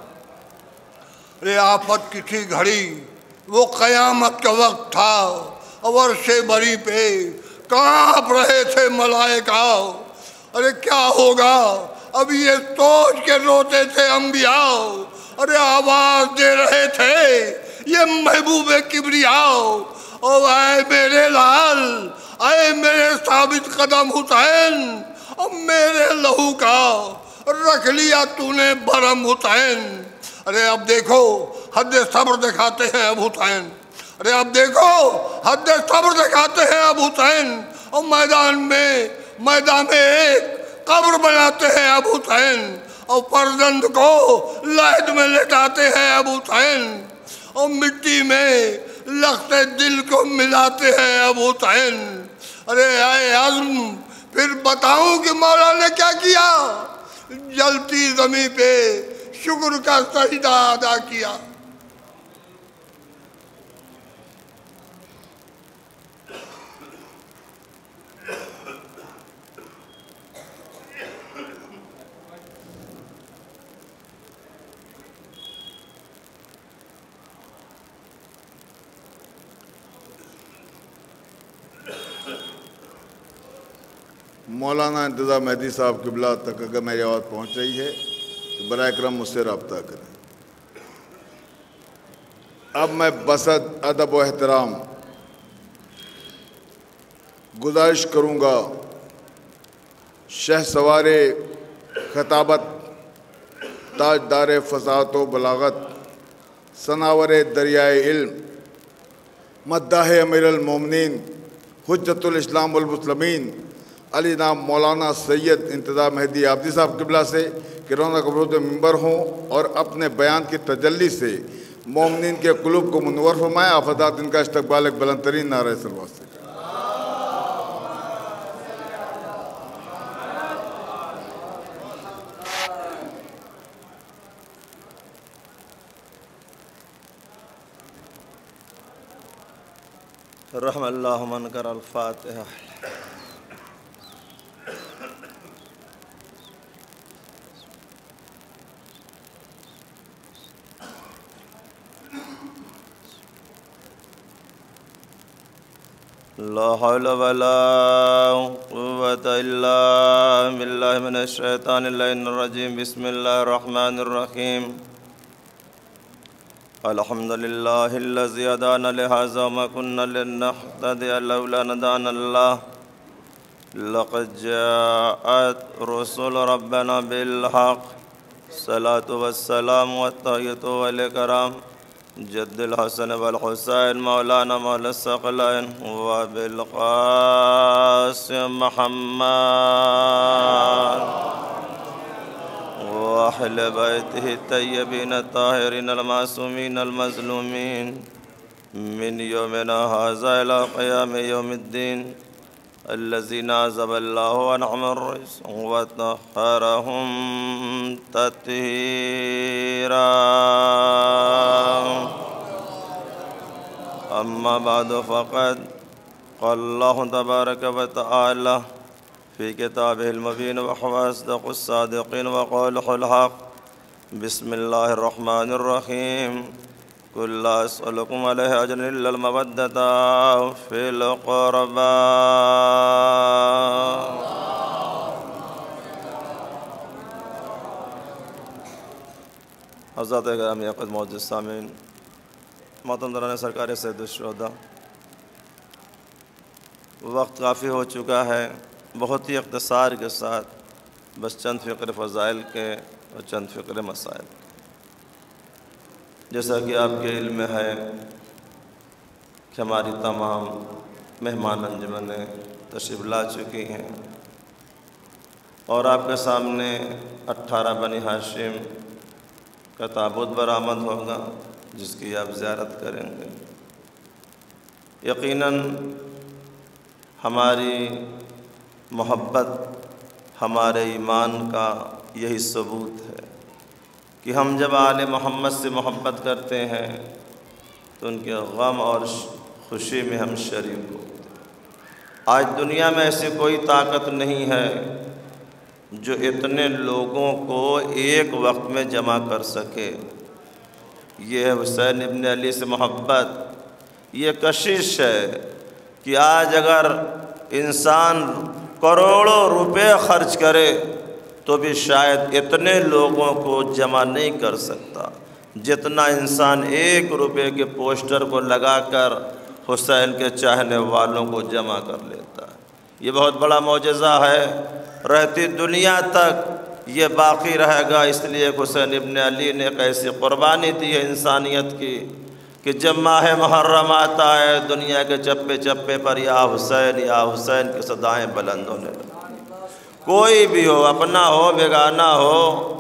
رے آفت کی تھی گھڑی، وہ قیامت کا وقت تھا، اور عرش بری پہ کانپ رہے تھے ملائکہ۔ ارے کیا ہوگا اب یہ سوچ کے روتے تھے انبیاء، ارے آواز دے رہے تھے یہ محبوب کبریاء۔ او اے میرے لال، اے میرے ثابت قدم حسین، اب میرے لہو کا رکھ لیا تو نے بھرم حسین۔ ارے اب دیکھو حد صبر دکھاتے ہیں اب حسین، ارے اب دیکھو حد صبر دکھاتے ہیں اب حسین، اور میدان میں میدان میں ایک قبر بناتے ہیں اب حسین، اور فرزند کو لحد میں لٹاتے ہیں اب حسین، اور مٹی میں لخت دل کو ملاتے ہیں اب حسین۔ ارے اے عزم، پھر بتاؤں کہ مولا نے کیا کیا؟ جلتی زمین پہ شکر کا سجدہ ادا کیا۔ مولانا انتظار مہدی صاحب قبلہ تک اگر میری آواز پہنچ رہی ہے تو برائے کرم مجھ سے رابطہ کریں۔ اب میں بسط ادب و احترام گزارش کروں گا شہ سوار خطابت، تاجدار فصاحت و بلاغت، ثناور دریائے علم، مداح امیر المومنین، حجت الاسلام والمسلمین، علی نام مولانا سید انتظار مہدی عابدی صاحب قبلہ سے کہ رونق ابروز ممبر ہوں اور اپنے بیان کی تجلی سے مومنین کے قلوب کو منور فرمائیں۔ آفادات ان کا استقبال ایک بلند ترین نعرہ سلوات سے۔ رحم اللہ من کر الفاتحہ۔ لا حول ولا قوة الا باللہ من الشیطان اللعین الرجیم۔ بسم اللہ الرحمن الرحیم۔ الحمد للہ الذی ہدانا لہذا وما كنا لنہتدی لولا ان ہدانا اللہ۔ لقد جاءت رسل ربنا بالحق، الصلاة والسلام والتحیۃ والکرام جد الحسن والحسین مولانا مولا الثقلین وبالقاسم محمد واہل بیتہ الطیبین الطاہرین المعصومین المظلومین من یومنا ھذا الی قیام یوم الدین الذین عذب اللہ عنہم الرجس وطہرہم تطہیرا۔ اما بعد فقد قال اللہ تبارک و تعالی فی کتابہ المبین وهو اصدق الصادقین وقولہ الحق۔ بسم اللہ الرحمن الرحیم۔ قل لا اسألکم علیہ اجرا الا المودۃ فی القربى۔ حضرات گرامی عقد معزز سامعین، محترم دران سرکار سید الشہداء، وقت کافی ہو چکا ہے، بہت ہی اختصار کے ساتھ بس چند فقر فضائل کے اور چند فقر مسائل۔ جیسا کہ آپ کے علم میں ہے کہ ہماری تمام مہمان انجمنیں تشریف لا چکی ہیں، اور آپ کے سامنے اٹھارہ بنی ہاشم کا تابوت برآمد ہوگا جس کی آپ زیارت کریں گے۔ یقیناً ہماری محبت ہمارے ایمان کا یہی ثبوت ہے کہ ہم جب آل محمد سے محبت کرتے ہیں تو ان کے غم اور خوشی میں ہم شریک ہوتے ہیں۔ آج دنیا میں ایسی کوئی طاقت نہیں ہے جو اتنے لوگوں کو ایک وقت میں جمع کر سکے۔ یہ ہے حسین ابن علی سے محبت، یہ کشش ہے کہ آج اگر انسان کروڑوں روپے خرچ کرے تو بھی شاید اتنے لوگوں کو جمع نہیں کر سکتا جتنا انسان ایک روپے کے پوسٹر کو لگا کر حسین کے چاہنے والوں کو جمع کر لیتا ہے۔ یہ بہت بڑا معجزہ ہے، رہتی دنیا تک یہ باقی رہے گا۔ اس لیے حسین ابن علی نے ایک ایسی قربانی دی ہے انسانیت کی کہ جب ماہ محرم آتا ہے دنیا کے چپے چپے پر یا حسین یا حسین کی صدائیں بلند ہونے لگتی۔ کوئی بھی ہو، اپنا ہو بیگانہ ہو،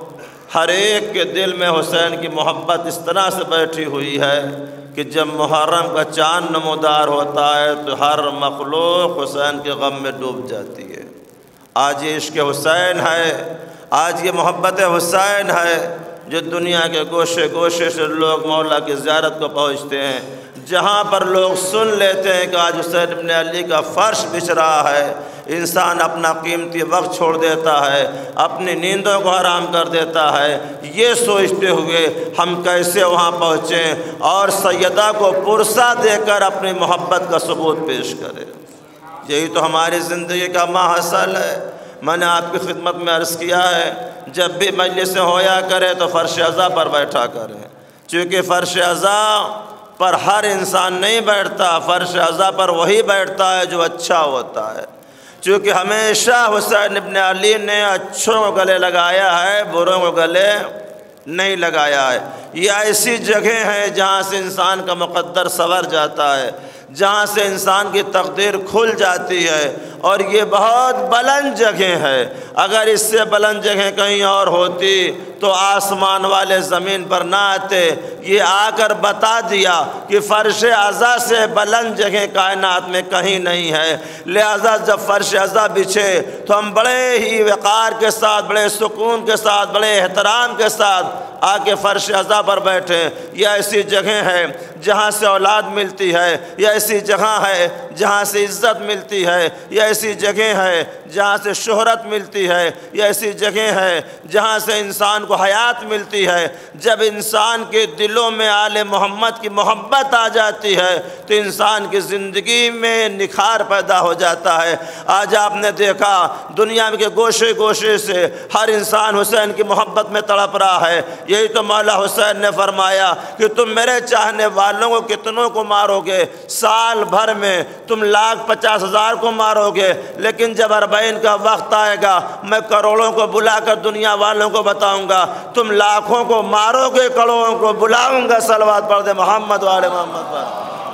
ہر ایک کے دل میں حسین کی محبت اس طرح سے بیٹھی ہوئی ہے کہ جب محرم کا چاند نمودار ہوتا ہے تو ہر مخلوق حسین کے غم میں ڈوب جاتی ہے۔ آج یہ عشق حسین ہے، آج یہ محبت حسین ہے جو دنیا کے گوشے گوشے سے لوگ مولا کی زیارت کو پہنچتے ہیں، جہاں پر لوگ سن لیتے ہیں کہ آج حسین ابن علی کا فرش بچھ رہا ہے، انسان اپنا قیمتی وقت چھوڑ دیتا ہے، اپنی نیندوں کو حرام کر دیتا ہے، یہ سوچتے ہوئے ہم کیسے وہاں پہنچیں اور سیدہ کو پرسہ دے کر اپنی محبت کا ثبوت پیش کریں۔ یہی تو ہماری زندگی کا ماحصل ہے۔ میں نے آپ کی خدمت میں عرض کیا ہے، جب بھی مجلسیں ہویا کرے تو فرش عزا پر بیٹھا کریں، چونکہ فرش عزا پر ہر انسان نہیں بیٹھتا، فرش عزا پر وہی بیٹھتا ہے جو اچھا ہوتا ہے، چونکہ ہمیشہ حسین ابن علی نے اچھوں کو گلے لگایا ہے، بروں کو گلے نہیں لگایا ہے۔ یہ ایسی جگہ ہے جہاں سے انسان کا مقدر سنور جاتا ہے، جہاں سے انسان کی تقدیر کھل جاتی ہے، اور یہ بہت بلند جگہ ہے۔ اگر اس سے بلند جگہ کہیں اور ہوتی تو آسمان والے زمین پر نہ آتے۔ یہ آ کر بتا دیا کہ فرش عزا سے بلند جگہ کائنات میں کہیں نہیں ہے، لہذا جب فرش عزا بچھے تو ہم بڑے ہی وقار کے ساتھ، بڑے سکون کے ساتھ، بڑے احترام کے ساتھ آ کے فرش عزا پر بیٹھیں۔ یہ ایسی جگہ ہے جہاں سے اولاد ملتی ہے، یہ ایسی جگہ ہے جہاں سے عزت ملتی ہے، یہ ایسی جگہ ہے جہاں سے شہرت ملتی ہے، یہ ایسی جگہ ہے جہاں سے انسان کو حیات ملتی ہے۔ جب انسان کے دلوں میں آل محمد کی محبت آ جاتی ہے تو انسان کی زندگی میں نکھار پیدا ہو جاتا ہے۔ آج آپ نے دیکھا دنیا کے گوشے گوشے سے ہر انسان حسین کی محبت میں تڑپ رہا ہے۔ یہی تو مولا حسین نے فرمایا کہ تم میرے چاہنے والوں کو کتنوں کو مارو گے، سال بھر میں تم لاکھ پچاس ہزار کو مارو گے، لیکن جب اربعین کا وقت آئے گا میں کروڑوں کو بلا کر دنیا والوں کو بتاؤں گا، تم لاکھوں کو مارو گے، کروڑوں کو بلاؤں گا۔ صلوات پڑھ دے محمد والے محمد پر۔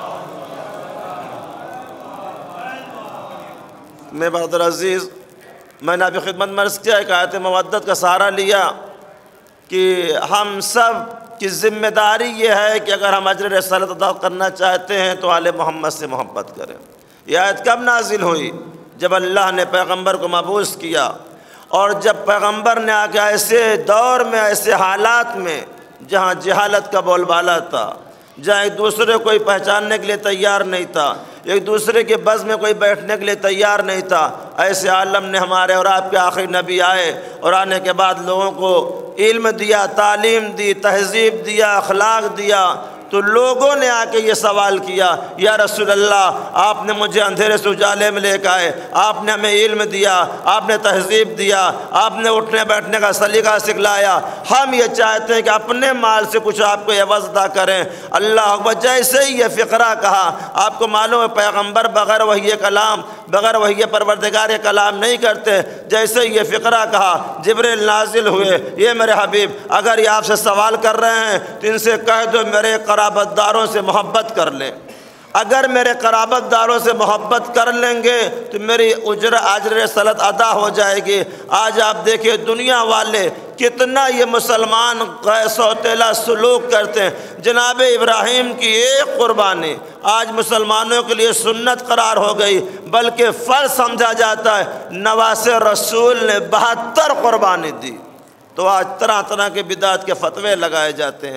میں برادر عزیز، میں نے ابھی خدمت میں عرض کیا، ایک آیت مودت کا سہارا لیا کہ ہم سب کی ذمہ داری یہ ہے کہ اگر ہم اجر رسالت ادا کرنا چاہتے ہیں تو آل محمد سے محبت کریں۔ یہ آیت کب نازل ہوئی؟ جب اللہ نے پیغمبر کو مبعوث کیا، اور جب پیغمبر نے آ کے ایسے دور میں، ایسے حالات میں جہاں جہالت کا بول بالا تھا، جہاں ایک دوسرے کو کوئی پہچاننے کے لیے تیار نہیں تھا، ایک دوسرے کے بز میں کوئی بیٹھنے کے لیے تیار نہیں تھا، ایسے عالم نے ہمارے اور آپ کے آخری نبی آئے، اور آنے کے بعد لوگوں کو علم دیا، تعلیم دی، تہذیب دیا، اخلاق دیا، تو لوگوں نے آ کے یہ سوال کیا، یا رسول اللہ آپ نے مجھے اندھیرے سے اجالے میں لے کے آئے، آپ نے ہمیں علم دیا، آپ نے تہذیب دیا، آپ نے اٹھنے بیٹھنے کا سلیقہ سکھلایا، ہم یہ چاہتے ہیں کہ اپنے مال سے کچھ آپ کو عوض ادا کریں۔ اللہ اکبر، جیسے ہی یہ فقرہ کہا، آپ کو معلوم ہے پیغمبر بغیر وحی کلام، بغیر وحی پروردگار کلام نہیں کرتے۔ جیسے ہی یہ فقرہ کہا جبریل نازل ہوئے، یہ میرے حبیب اگر یہ آپ سے سوال کر رہے ہیں تو ان سے کہہ دو میرے قرابت داروں سے محبت کر لیں۔ اگر میرے قرابت داروں سے محبت کر لیں گے تو میری اجر اجر رسالت ادا ہو جائے گی۔ آج آپ دیکھیں دنیا والے کتنا یہ مسلمان سوتیلا سلوک کرتے ہیں۔ جناب ابراہیم کی ایک قربانی آج مسلمانوں کے لیے سنت قرار ہو گئی، بلکہ فرض سمجھا جاتا ہے۔ نواز رسول نے بہتر قربانی دی، تو آج طرح طرح کے بدعت کے فتوے لگائے جاتے ہیں۔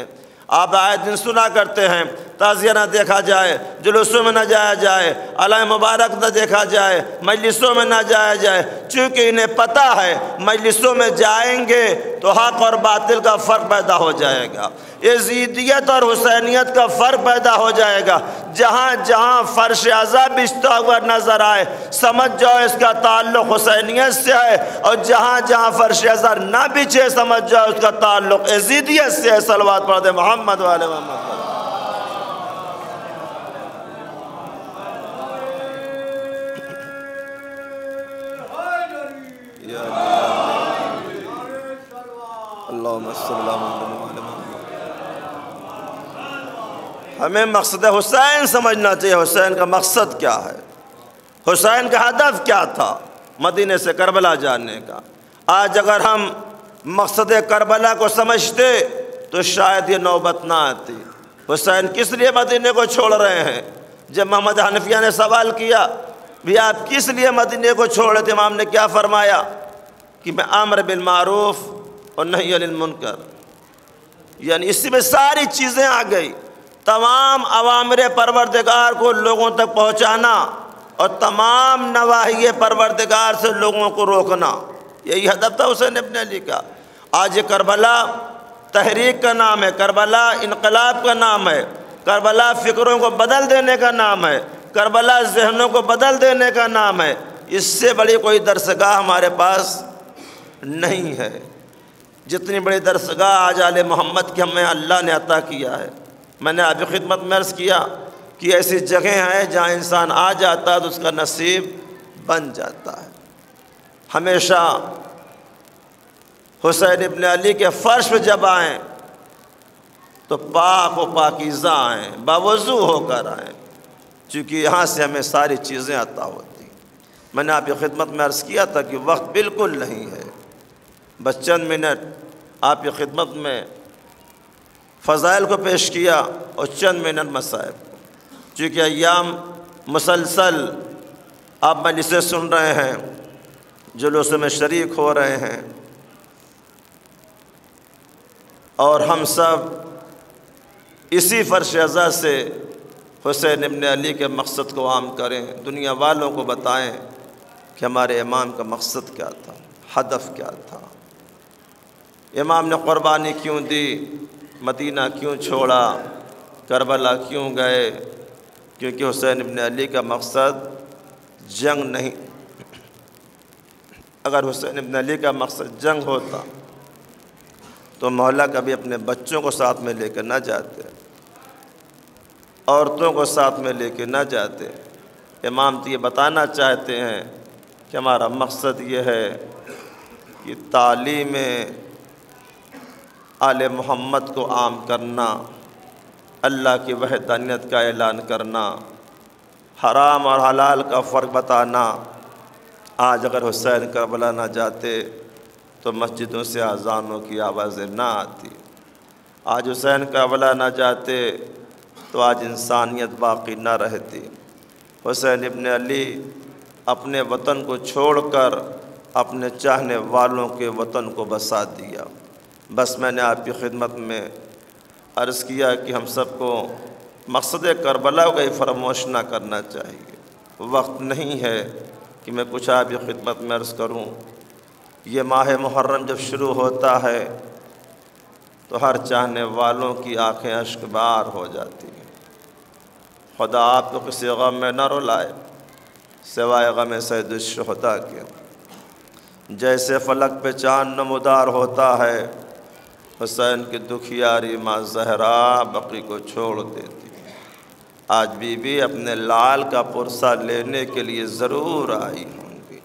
آپ آئے دن سنا کرتے ہیں تعزیہ نہ دیکھا جائے، جلوسوں میں نہ جایا جائے، علائم مبارک نہ دیکھا جائے، مجلسوں میں نہ جایا جائے، چونکہ انہیں پتہ ہے مجلسوں میں جائیں گے تو حق اور باطل کا فرق پیدا ہو جائے گا، یزیدیت اور حسینیت کا فرق پیدا ہو جائے گا۔ جہاں جہاں فرش ازا بچھتا ہوا نظر آئے سمجھ جاؤ اس کا تعلق حسینیت سے ہے، اور جہاں جہاں فرش ازا نہ بچھے سمجھ جاؤ اس کا تعلق یزیدیت سے ہے۔ صلوات پڑھ دے محمد والے محمد۔ اللہم صلی اللہ علیہ وسلم۔ ہمیں مقصد حسین سمجھنا چاہیے، حسین کا مقصد کیا ہے، حسین کا ہدف کیا تھا مدینے سے کربلا جانے کا۔ آج اگر ہم مقصد کربلا کو سمجھتے تو شاید یہ نوبت نہ آتی۔ حسین کس لیے مدینے کو چھوڑ رہے ہیں؟ جب محمد حنفیہ نے سوال کیا بھی آپ کس لیے مدینے کو چھوڑ رہے تھے، امام نے کیا فرمایا کہ میں امر بالمعروف اور نہی عن المنکر، یعنی اسی میں ساری چیزیں آ گئی، تمام اوامر پروردگار کو لوگوں تک پہنچانا اور تمام نواہی پروردگار سے لوگوں کو روکنا، یہی ہدف تھا حسین ابن علی کا۔ آج یہ کربلا تحریک کا نام ہے، کربلا انقلاب کا نام ہے، کربلا فکروں کو بدل دینے کا نام ہے، کربلا ذہنوں کو بدل دینے کا نام ہے۔ اس سے بڑی کوئی درسگاہ ہمارے پاس نہیں ہے۔ جتنی بڑی درسگاہ آج آل محمد کی ہمیں اللہ نے عطا کیا ہے، میں نے ابھی خدمت میں عرض کیا کہ ایسی جگہ ہیں جہاں انسان آ جاتا ہے تو اس کا نصیب بن جاتا ہے۔ ہمیشہ حسین ابن علی کے فرش پہ جب آئیں تو پاک و پاکیزہ آئیں، باوضو ہو کر آئیں، چونکہ یہاں سے ہمیں ساری چیزیں عطا ہوتی۔ میں نے آپ کی خدمت میں عرض کیا تھا کہ وقت بالکل نہیں ہے، بس چند منٹ آپ کی خدمت میں فضائل کو پیش کیا اور چند منٹ مصائب، چونکہ ایام مسلسل آپ مجلسیں سن رہے ہیں، جلوسوں میں شریک ہو رہے ہیں، اور ہم سب اسی فرش ازا سے حسین ابن علی کے مقصد کو عام کریں، دنیا والوں کو بتائیں کہ ہمارے امام کا مقصد کیا تھا، ہدف کیا تھا، امام نے قربانی کیوں دی، مدینہ کیوں چھوڑا، کربلا کیوں گئے، کیونکہ حسین ابن علی کا مقصد جنگ نہیں۔ اگر حسین ابن علی کا مقصد جنگ ہوتا تو مولا کبھی اپنے بچوں کو ساتھ میں لے کے نہ جاتے، عورتوں کو ساتھ میں لے کے نہ جاتے۔ امام تو یہ بتانا چاہتے ہیں کہ ہمارا مقصد یہ ہے کہ تعلیم آل محمد کو عام کرنا، اللہ کی وحدانیت کا اعلان کرنا، حرام اور حلال کا فرق بتانا۔ آج اگر حسین کربلا نہ جاتے تو مسجدوں سے اذانوں کی آوازیں نہ آتی، آج حسین کربلا نہ جاتے تو آج انسانیت باقی نہ رہتی۔ حسین ابن علی اپنے وطن کو چھوڑ کر اپنے چاہنے والوں کے وطن کو بسا دیا۔ بس میں نے آپ کی خدمت میں عرض کیا کہ ہم سب کو مقصد کربلا کو ہی فراموش نہ کرنا چاہیے۔ وقت نہیں ہے کہ میں کچھ آپ کی خدمت میں عرض کروں۔ یہ ماہ محرم جب شروع ہوتا ہے تو ہر چاہنے والوں کی آنکھیں اشک بار ہو جاتی ہیں۔ خدا آپ کو کسی غم میں نہ رلائے سوائے غم سید الشہداء کے۔ جیسے فلک پہ چاند نمودار ہوتا ہے، حسین کی دکھیاری ماں زہرا بقی کو چھوڑ دیتی۔ آج بی بی اپنے لال کا پرسہ لینے کے لیے ضرور آئی ہوں گی۔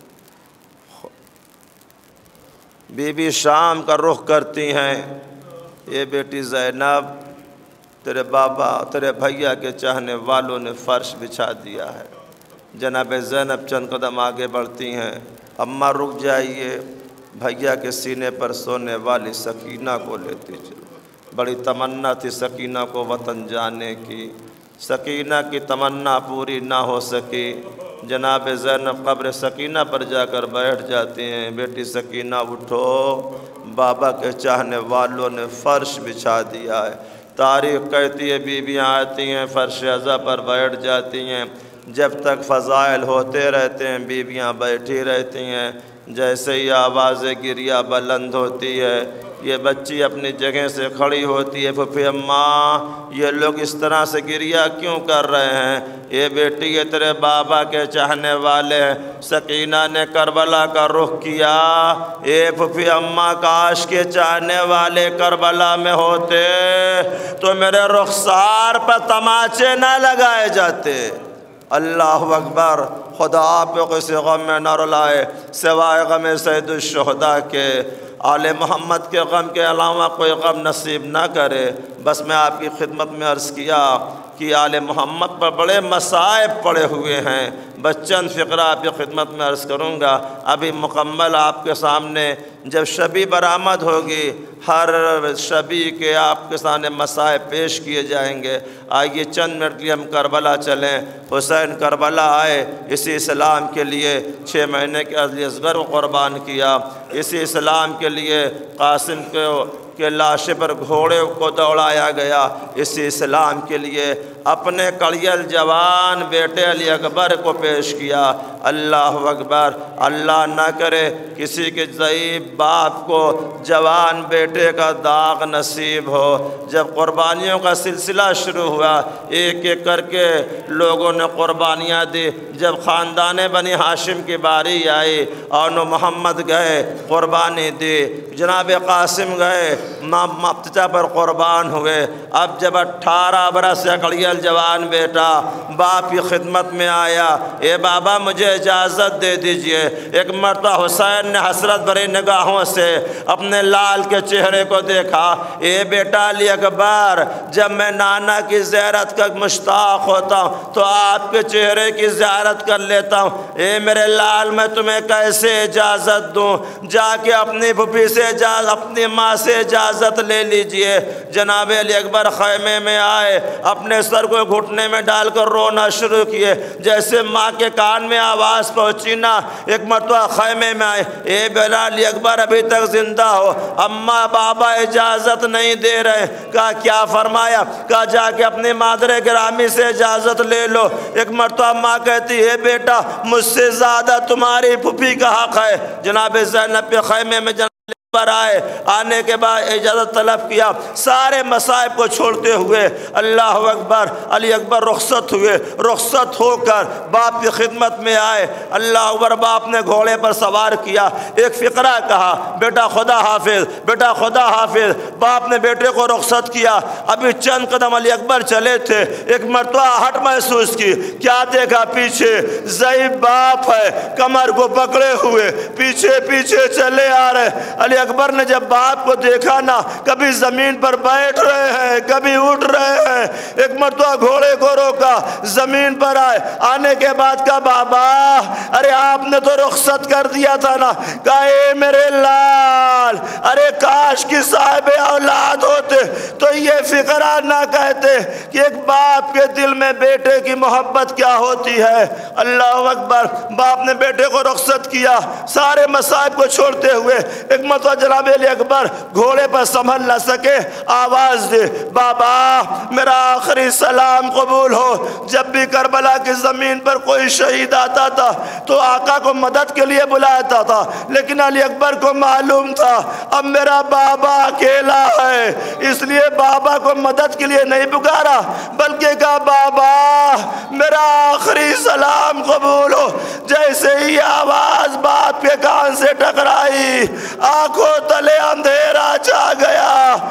بی بی شام کا رخ کرتی ہیں، یہ بیٹی زینب تیرے بابا تیرے بھیا کے چاہنے والوں نے فرش بچھا دیا ہے۔ جناب زینب چند قدم آگے بڑھتی ہیں، اماں رک جائیے، بھیا کے سینے پر سونے والی سکینہ کو لیتی چلو۔ بڑی تمنا تھی سکینہ کو وطن جانے کی، سکینہ کی تمنا پوری نہ ہو سکی۔ جناب زینب قبر سکینہ پر جا کر بیٹھ جاتی ہیں، بیٹی سکینہ اٹھو، بابا کے چاہنے والوں نے فرش بچھا دیا ہے۔ तारीख़ कहती है बीबियाँ आती हैं फ़र्श अज़ा पर बैठ जाती हैं, जब तक फ़ज़ाइल होते रहते हैं बीबियाँ बैठी रहती हैं। जैसे ही आवाज़ गिरिया बुलंद होती है ये बच्ची अपनी जगह से खड़ी होती है, फूफी अम्मा ये लोग इस तरह से गिरिया क्यों कर रहे हैं? ये बेटी ये तेरे बाबा के चाहने वाले हैं। सकीना ने करबला का रुख किया, ए फूफी अम्मा काश के चाहने वाले करबला में होते तो मेरे रुखसार पर तमाचे न लगाए जाते। अल्लाह अकबर। खुदा आप किसी गम में न रुलाए सिवाय गम सैयदुश्शुहदा के। आले मोहम्मद के गम के अलावा कोई गम नसीब ना करे। बस मैं आपकी खिदमत में अर्ज़ किया कि आले मोहम्मद पर बड़े मसाइब पड़े हुए हैं। बस चंद फ़िक्रा आपकी खिदमत में अर्ज़ करूँगा। अभी मुकम्मल आपके सामने जब शबी बरामद होगी हर शबी के आपके सामने मसाइब पेश किए जाएंगे। आइए चंद मिनट के लिए हम करबला चलें। हुसैन करबला आए, इसी इस्लाम के लिए छः महीने के अज़ली असग़र को क़ुरबान किया। इसी इस्लाम के लिए कासिम को के लाशे पर घोड़े को दौड़ाया गया। इसी इस्लाम के लिए अपने कड़ियल जवान बेटे अली अकबर को पेश किया। अल्लाह अकबर। अल्लाह न करे किसी के ज़ईफ़ बाप को जवान बेटे का दाग नसीब हो। जब क़ुरबानियों का सिलसिला शुरू हुआ एक एक करके लोगों ने क़ुरबानियाँ दी। जब ख़ानदान बनी हाशिम की बारी आई और मोहम्मद गए क़ुरबानी दी, जनाब कासिम गए मफ्तजा पर क़ुरबान हुए। अब जब अट्ठारह बरस से कड़ियल जवान बेटा बाप की खिदमत में आया, ए बाबा मुझे इजाज़त दे दीजिए। एक मरतबा हुसैन ने हसरत भरी निगाहों से अपने लाल के चेहरे को देखा। ए बेटा अली अकबर, जब मैं नाना की ज़ियारत का मुश्ताक़ होता हूँ तो आपके चेहरे की ज़ियारत कर लेता हूँ। ए मेरे लाल, मैं तुम्हें कैसे इजाज़त दूँ? जाके अपनी फूफी से इजाज़त, अपनी माँ से इजाज़त ले लीजिए। जनाब अली अकबर खैमे में आए, अपने सर को घुटने में डालकर रोना शुरू किए। जैसे माँ के कान में आवाज़ पहुँची ना, एक मरतबा खैमे में आए, ए बेला अली अकबर अभी तक ज़िंदा हो, अम्मा बाबा इजाज़त नहीं दे रहे। कहा क्या फरमाया? कहा जाके अपनी मादरे गिरामी से इजाज़त ले लो। एक मरतबा माँ कहती है बेटा मुझसे ज़्यादा तुम्हारी फूफी का हक़ है। जनाब ज़ैनब के खैमे में पर आए, आने के बाद इजाज़त तलब किया। सारे मसाइब को छोड़ते हुए अल्लाह अकबर अली अकबर रुखसत हुए। रुखसत होकर बाप की खिदमत में आए। अल्लाह अकबर, बाप ने घोड़े पर सवार किया। एक फ़िक्रा कहा, बेटा खुदा हाफिज़, बेटा खुदा हाफिज़। बाप ने बेटे को रुखसत किया। अभी चंद कदम अली अकबर चले थे, एक मरतबा आहट महसूस की। क्या देखा? पीछे ज़ईफ़ बाप है, कमर को पकड़े हुए पीछे पीछे चले आ रहे। अली अकबर ने जब बाप को देखा ना, कभी ज़मीन पर बैठ रहे हैं, कभी उठ रहे हैं। एक मरतबा घोड़े को रोका, ज़मीन पर आए। आने के बाद कहा बाबा, अरे आपने तो रुखसत कर दिया था ना। कहा ए मेरे लाल, अरे काश की साहिब औलाद होते तो ये फिक्रा ना कहते कि एक बाप के दिल में बेटे की मोहब्बत क्या होती है। अल्लाह अकबर। बाप ने बेटे को रुखसत किया, सारे मसाइब को छोड़ते हुए। एक मरतबा जनाब अली अकबर घोड़े पर संभल न सके, आवाज़ दे, बाबा मेरा आखिरी सलाम कबूल हो। जब भी करबला की ज़मीन पर कोई शहीद आता था तो आका को मदद के लिए बुलाता था, लेकिन अली अकबर को मालूम था अब मेरा बाबा अकेला है, इसलिए बाबा को मदद के लिए नहीं पुकारा, बल्कि कहा बाबा मेरा आखिरी सलाम कबूल हो। जैसे ही आवाज़ बाप के कान से टकराई, आंखों तले अंधेरा छा गया।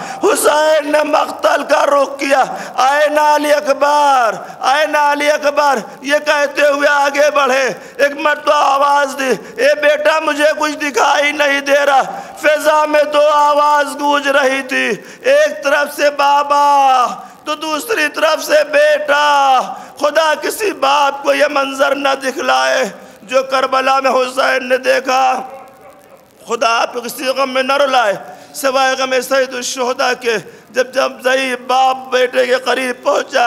हुसैन ने मख्तल का रुख किया। आए ना अली अकबर, आए ना अली अकबर, ये कहते हुए आगे बढ़े। एक मरतबा आवाज़ दी, ए बेटा मुझे कुछ दिखाई नहीं दे रहा। फिजा में दो आवाज़ गूंज रही थी, एक तरफ से बाबा तो दूसरी तरफ से बेटा। खुदा किसी बाप को यह मंजर न दिखलाए जो करबला में हुसैन ने देखा। खुदा आप किसी गम में न रुलाए सिवाय गम सैयदुश्शुहदा के। जब जब ज़ईफ़ बाप बेटे के करीब पहुंचा,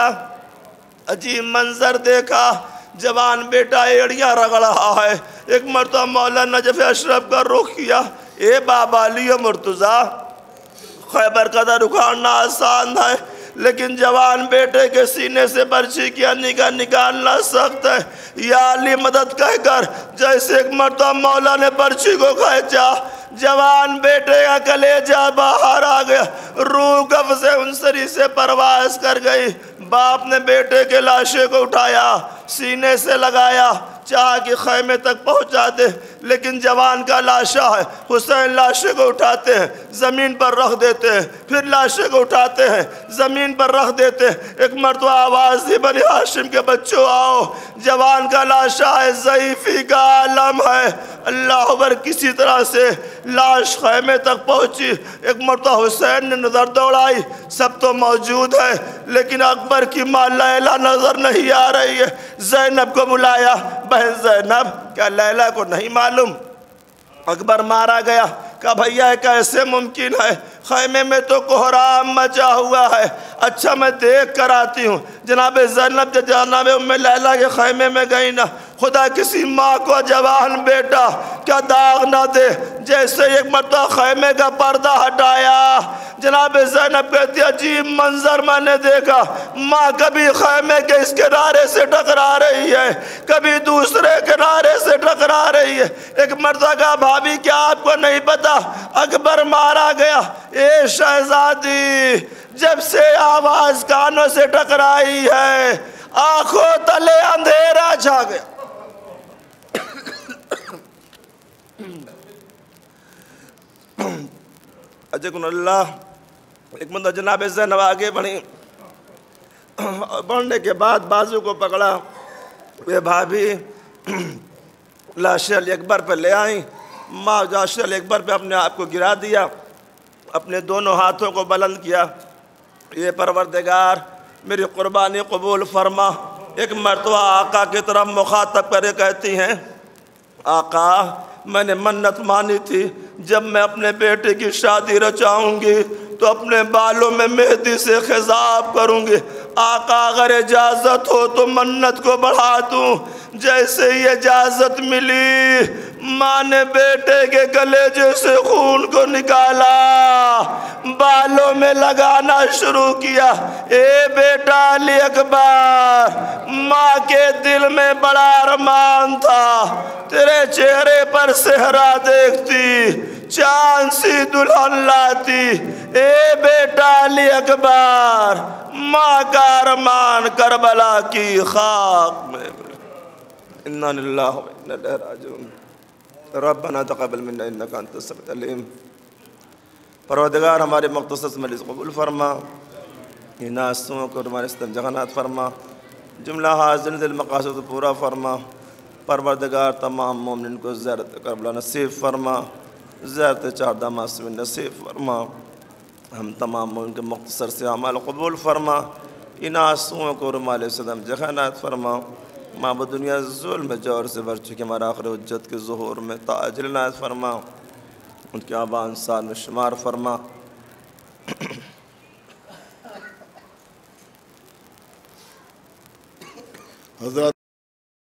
अजीब मंजर देखा। जवान बेटा एड़ियाँ रगड़ रहा है। एक मरतबा मौलाना नजफ़ अशरफ का रुख किया, ए बाबा अली मुर्तज़ा, खैबर कदर उखाड़ना आसान है لیکن جوان بیٹے کے سینے سے برچھی کی نگاہ نکالنا سخت ہے۔ یا علی مدد کہہ کر جیسے ایک مرتبہ مولا نے برچھی کو کھینچا، جوان بیٹے کا کلیجہ باہر آ گیا، روح قبض عنصری سے پرواز کر گئی۔ باپ نے بیٹے کے لاشے کو اٹھایا، سینے سے لگایا، چاہا کہ خیمے تک پہنچا دے، لیکن جوان کا لاشا ہے۔ حسین لاشے کو اٹھاتے ہیں، زمین پر رکھ دیتے ہیں، پھر لاشے کو اٹھاتے ہیں، زمین پر رکھ دیتے ہیں۔ ایک مرتبہ آواز دی، بنی ہاشم کے بچوں آؤ، جوان کا لاشا ہے، ضعیفی کا عالم ہے۔ اللہ اکبر، کسی طرح سے لاش خیمے تک پہنچی۔ ایک مرتبہ حسین نے نظر دوڑائی، سب تو موجود ہے، لیکن اکبر کی ماں لیلا نظر نہیں آ رہی ہے۔ زینب کو بلایا، بہن زینب کیا لیلا کو نہیں معلوم؟ اکبر مارا گیا، کہا بھیا کیسے ممکن ہے؟ خیمے میں تو کوہرام مچا ہوا ہے۔ اچھا میں دیکھ کر آتی ہوں۔ جناب زینب جب جناب ام لیلا کے خیمے میں گئی نا، خدا کسی ماں کو جوان بیٹا کیا داغ نہ دے۔ جیسے ایک مرتبہ خیمے کا پردہ ہٹایا، جناب زینب کہتی عجیب منظر میں نے دیکھا، ماں کبھی خیمے کے اس کنارے سے ٹکرا رہی ہے، کبھی دوسرے کنارے سے ٹکرا رہی ہے۔ ایک مرتبہ کہا بھابی کیا آپ کو نہیں پتا اکبر مارا گیا؟ اے شہزادی، جب سے آواز کانوں سے ٹکرائی ہے آنکھوں تلے اندھیرا چھا گیا۔ اجکن اللہ، ایک مرتبہ جناب زینب آگے بڑھی، بڑھنے کے بعد بازو کو پکڑا، اے بھابی لاش علی اکبر پہ لے آئیں۔ ماں لاش علی اکبر پہ اپنے آپ کو گرا دیا، اپنے دونوں ہاتھوں کو بلند کیا، یہ پروردگار میری قربانی قبول فرما۔ ایک مرتبہ آقا کی طرف مخاطب کرے کہتی ہیں آقا میں نے منت مانی تھی جب میں اپنے بیٹے کی شادی رچاؤں گی تو اپنے بالوں میں مہندی سے خضاب کروں گی، آقا اگر اجازت ہو تو منت کو بڑھا دوں۔ جیسے ہی اجازت ملی، ماں نے بیٹے کے کلیجے سے خون کو نکالا، بالوں میں لگانا شروع کیا۔ اے بیٹا علی اکبر، ماں کے دل میں بڑا ارمان تھا تیرے چہرے پر صحرا دیکھتی، چاند سی دلہن لاتی۔ اے بیٹا علی اکبر، ماں کا ارمان کربلا کی خاک میں۔ انا للہ و انا الیہ راجعون۔ ربنا تقبل منا انک انت السمیع العلیم۔ پروردگار ہمارے مختصر مجلس قبول فرما، ان آسوں کو ہمارے استمجغانات فرما، جملہ حاضرین دل مقاصد پورا فرما۔ پروردگار تمام مومنین کو زیارت کربلا نصیب فرما، زیارت چاردہ معصومین نصیب فرما۔ ہم تمام مومن کے مختصر سے اعمال قبول فرما، ان آنسوؤں کو رمال صدم جہانات فرما۔ معبود دنیا ظلم جور سے بھر چکے ہمارا آخر حجت کے ظہور میں تاج عنایت فرما، ان کے آباء انصار میں شمار فرما۔ حضرت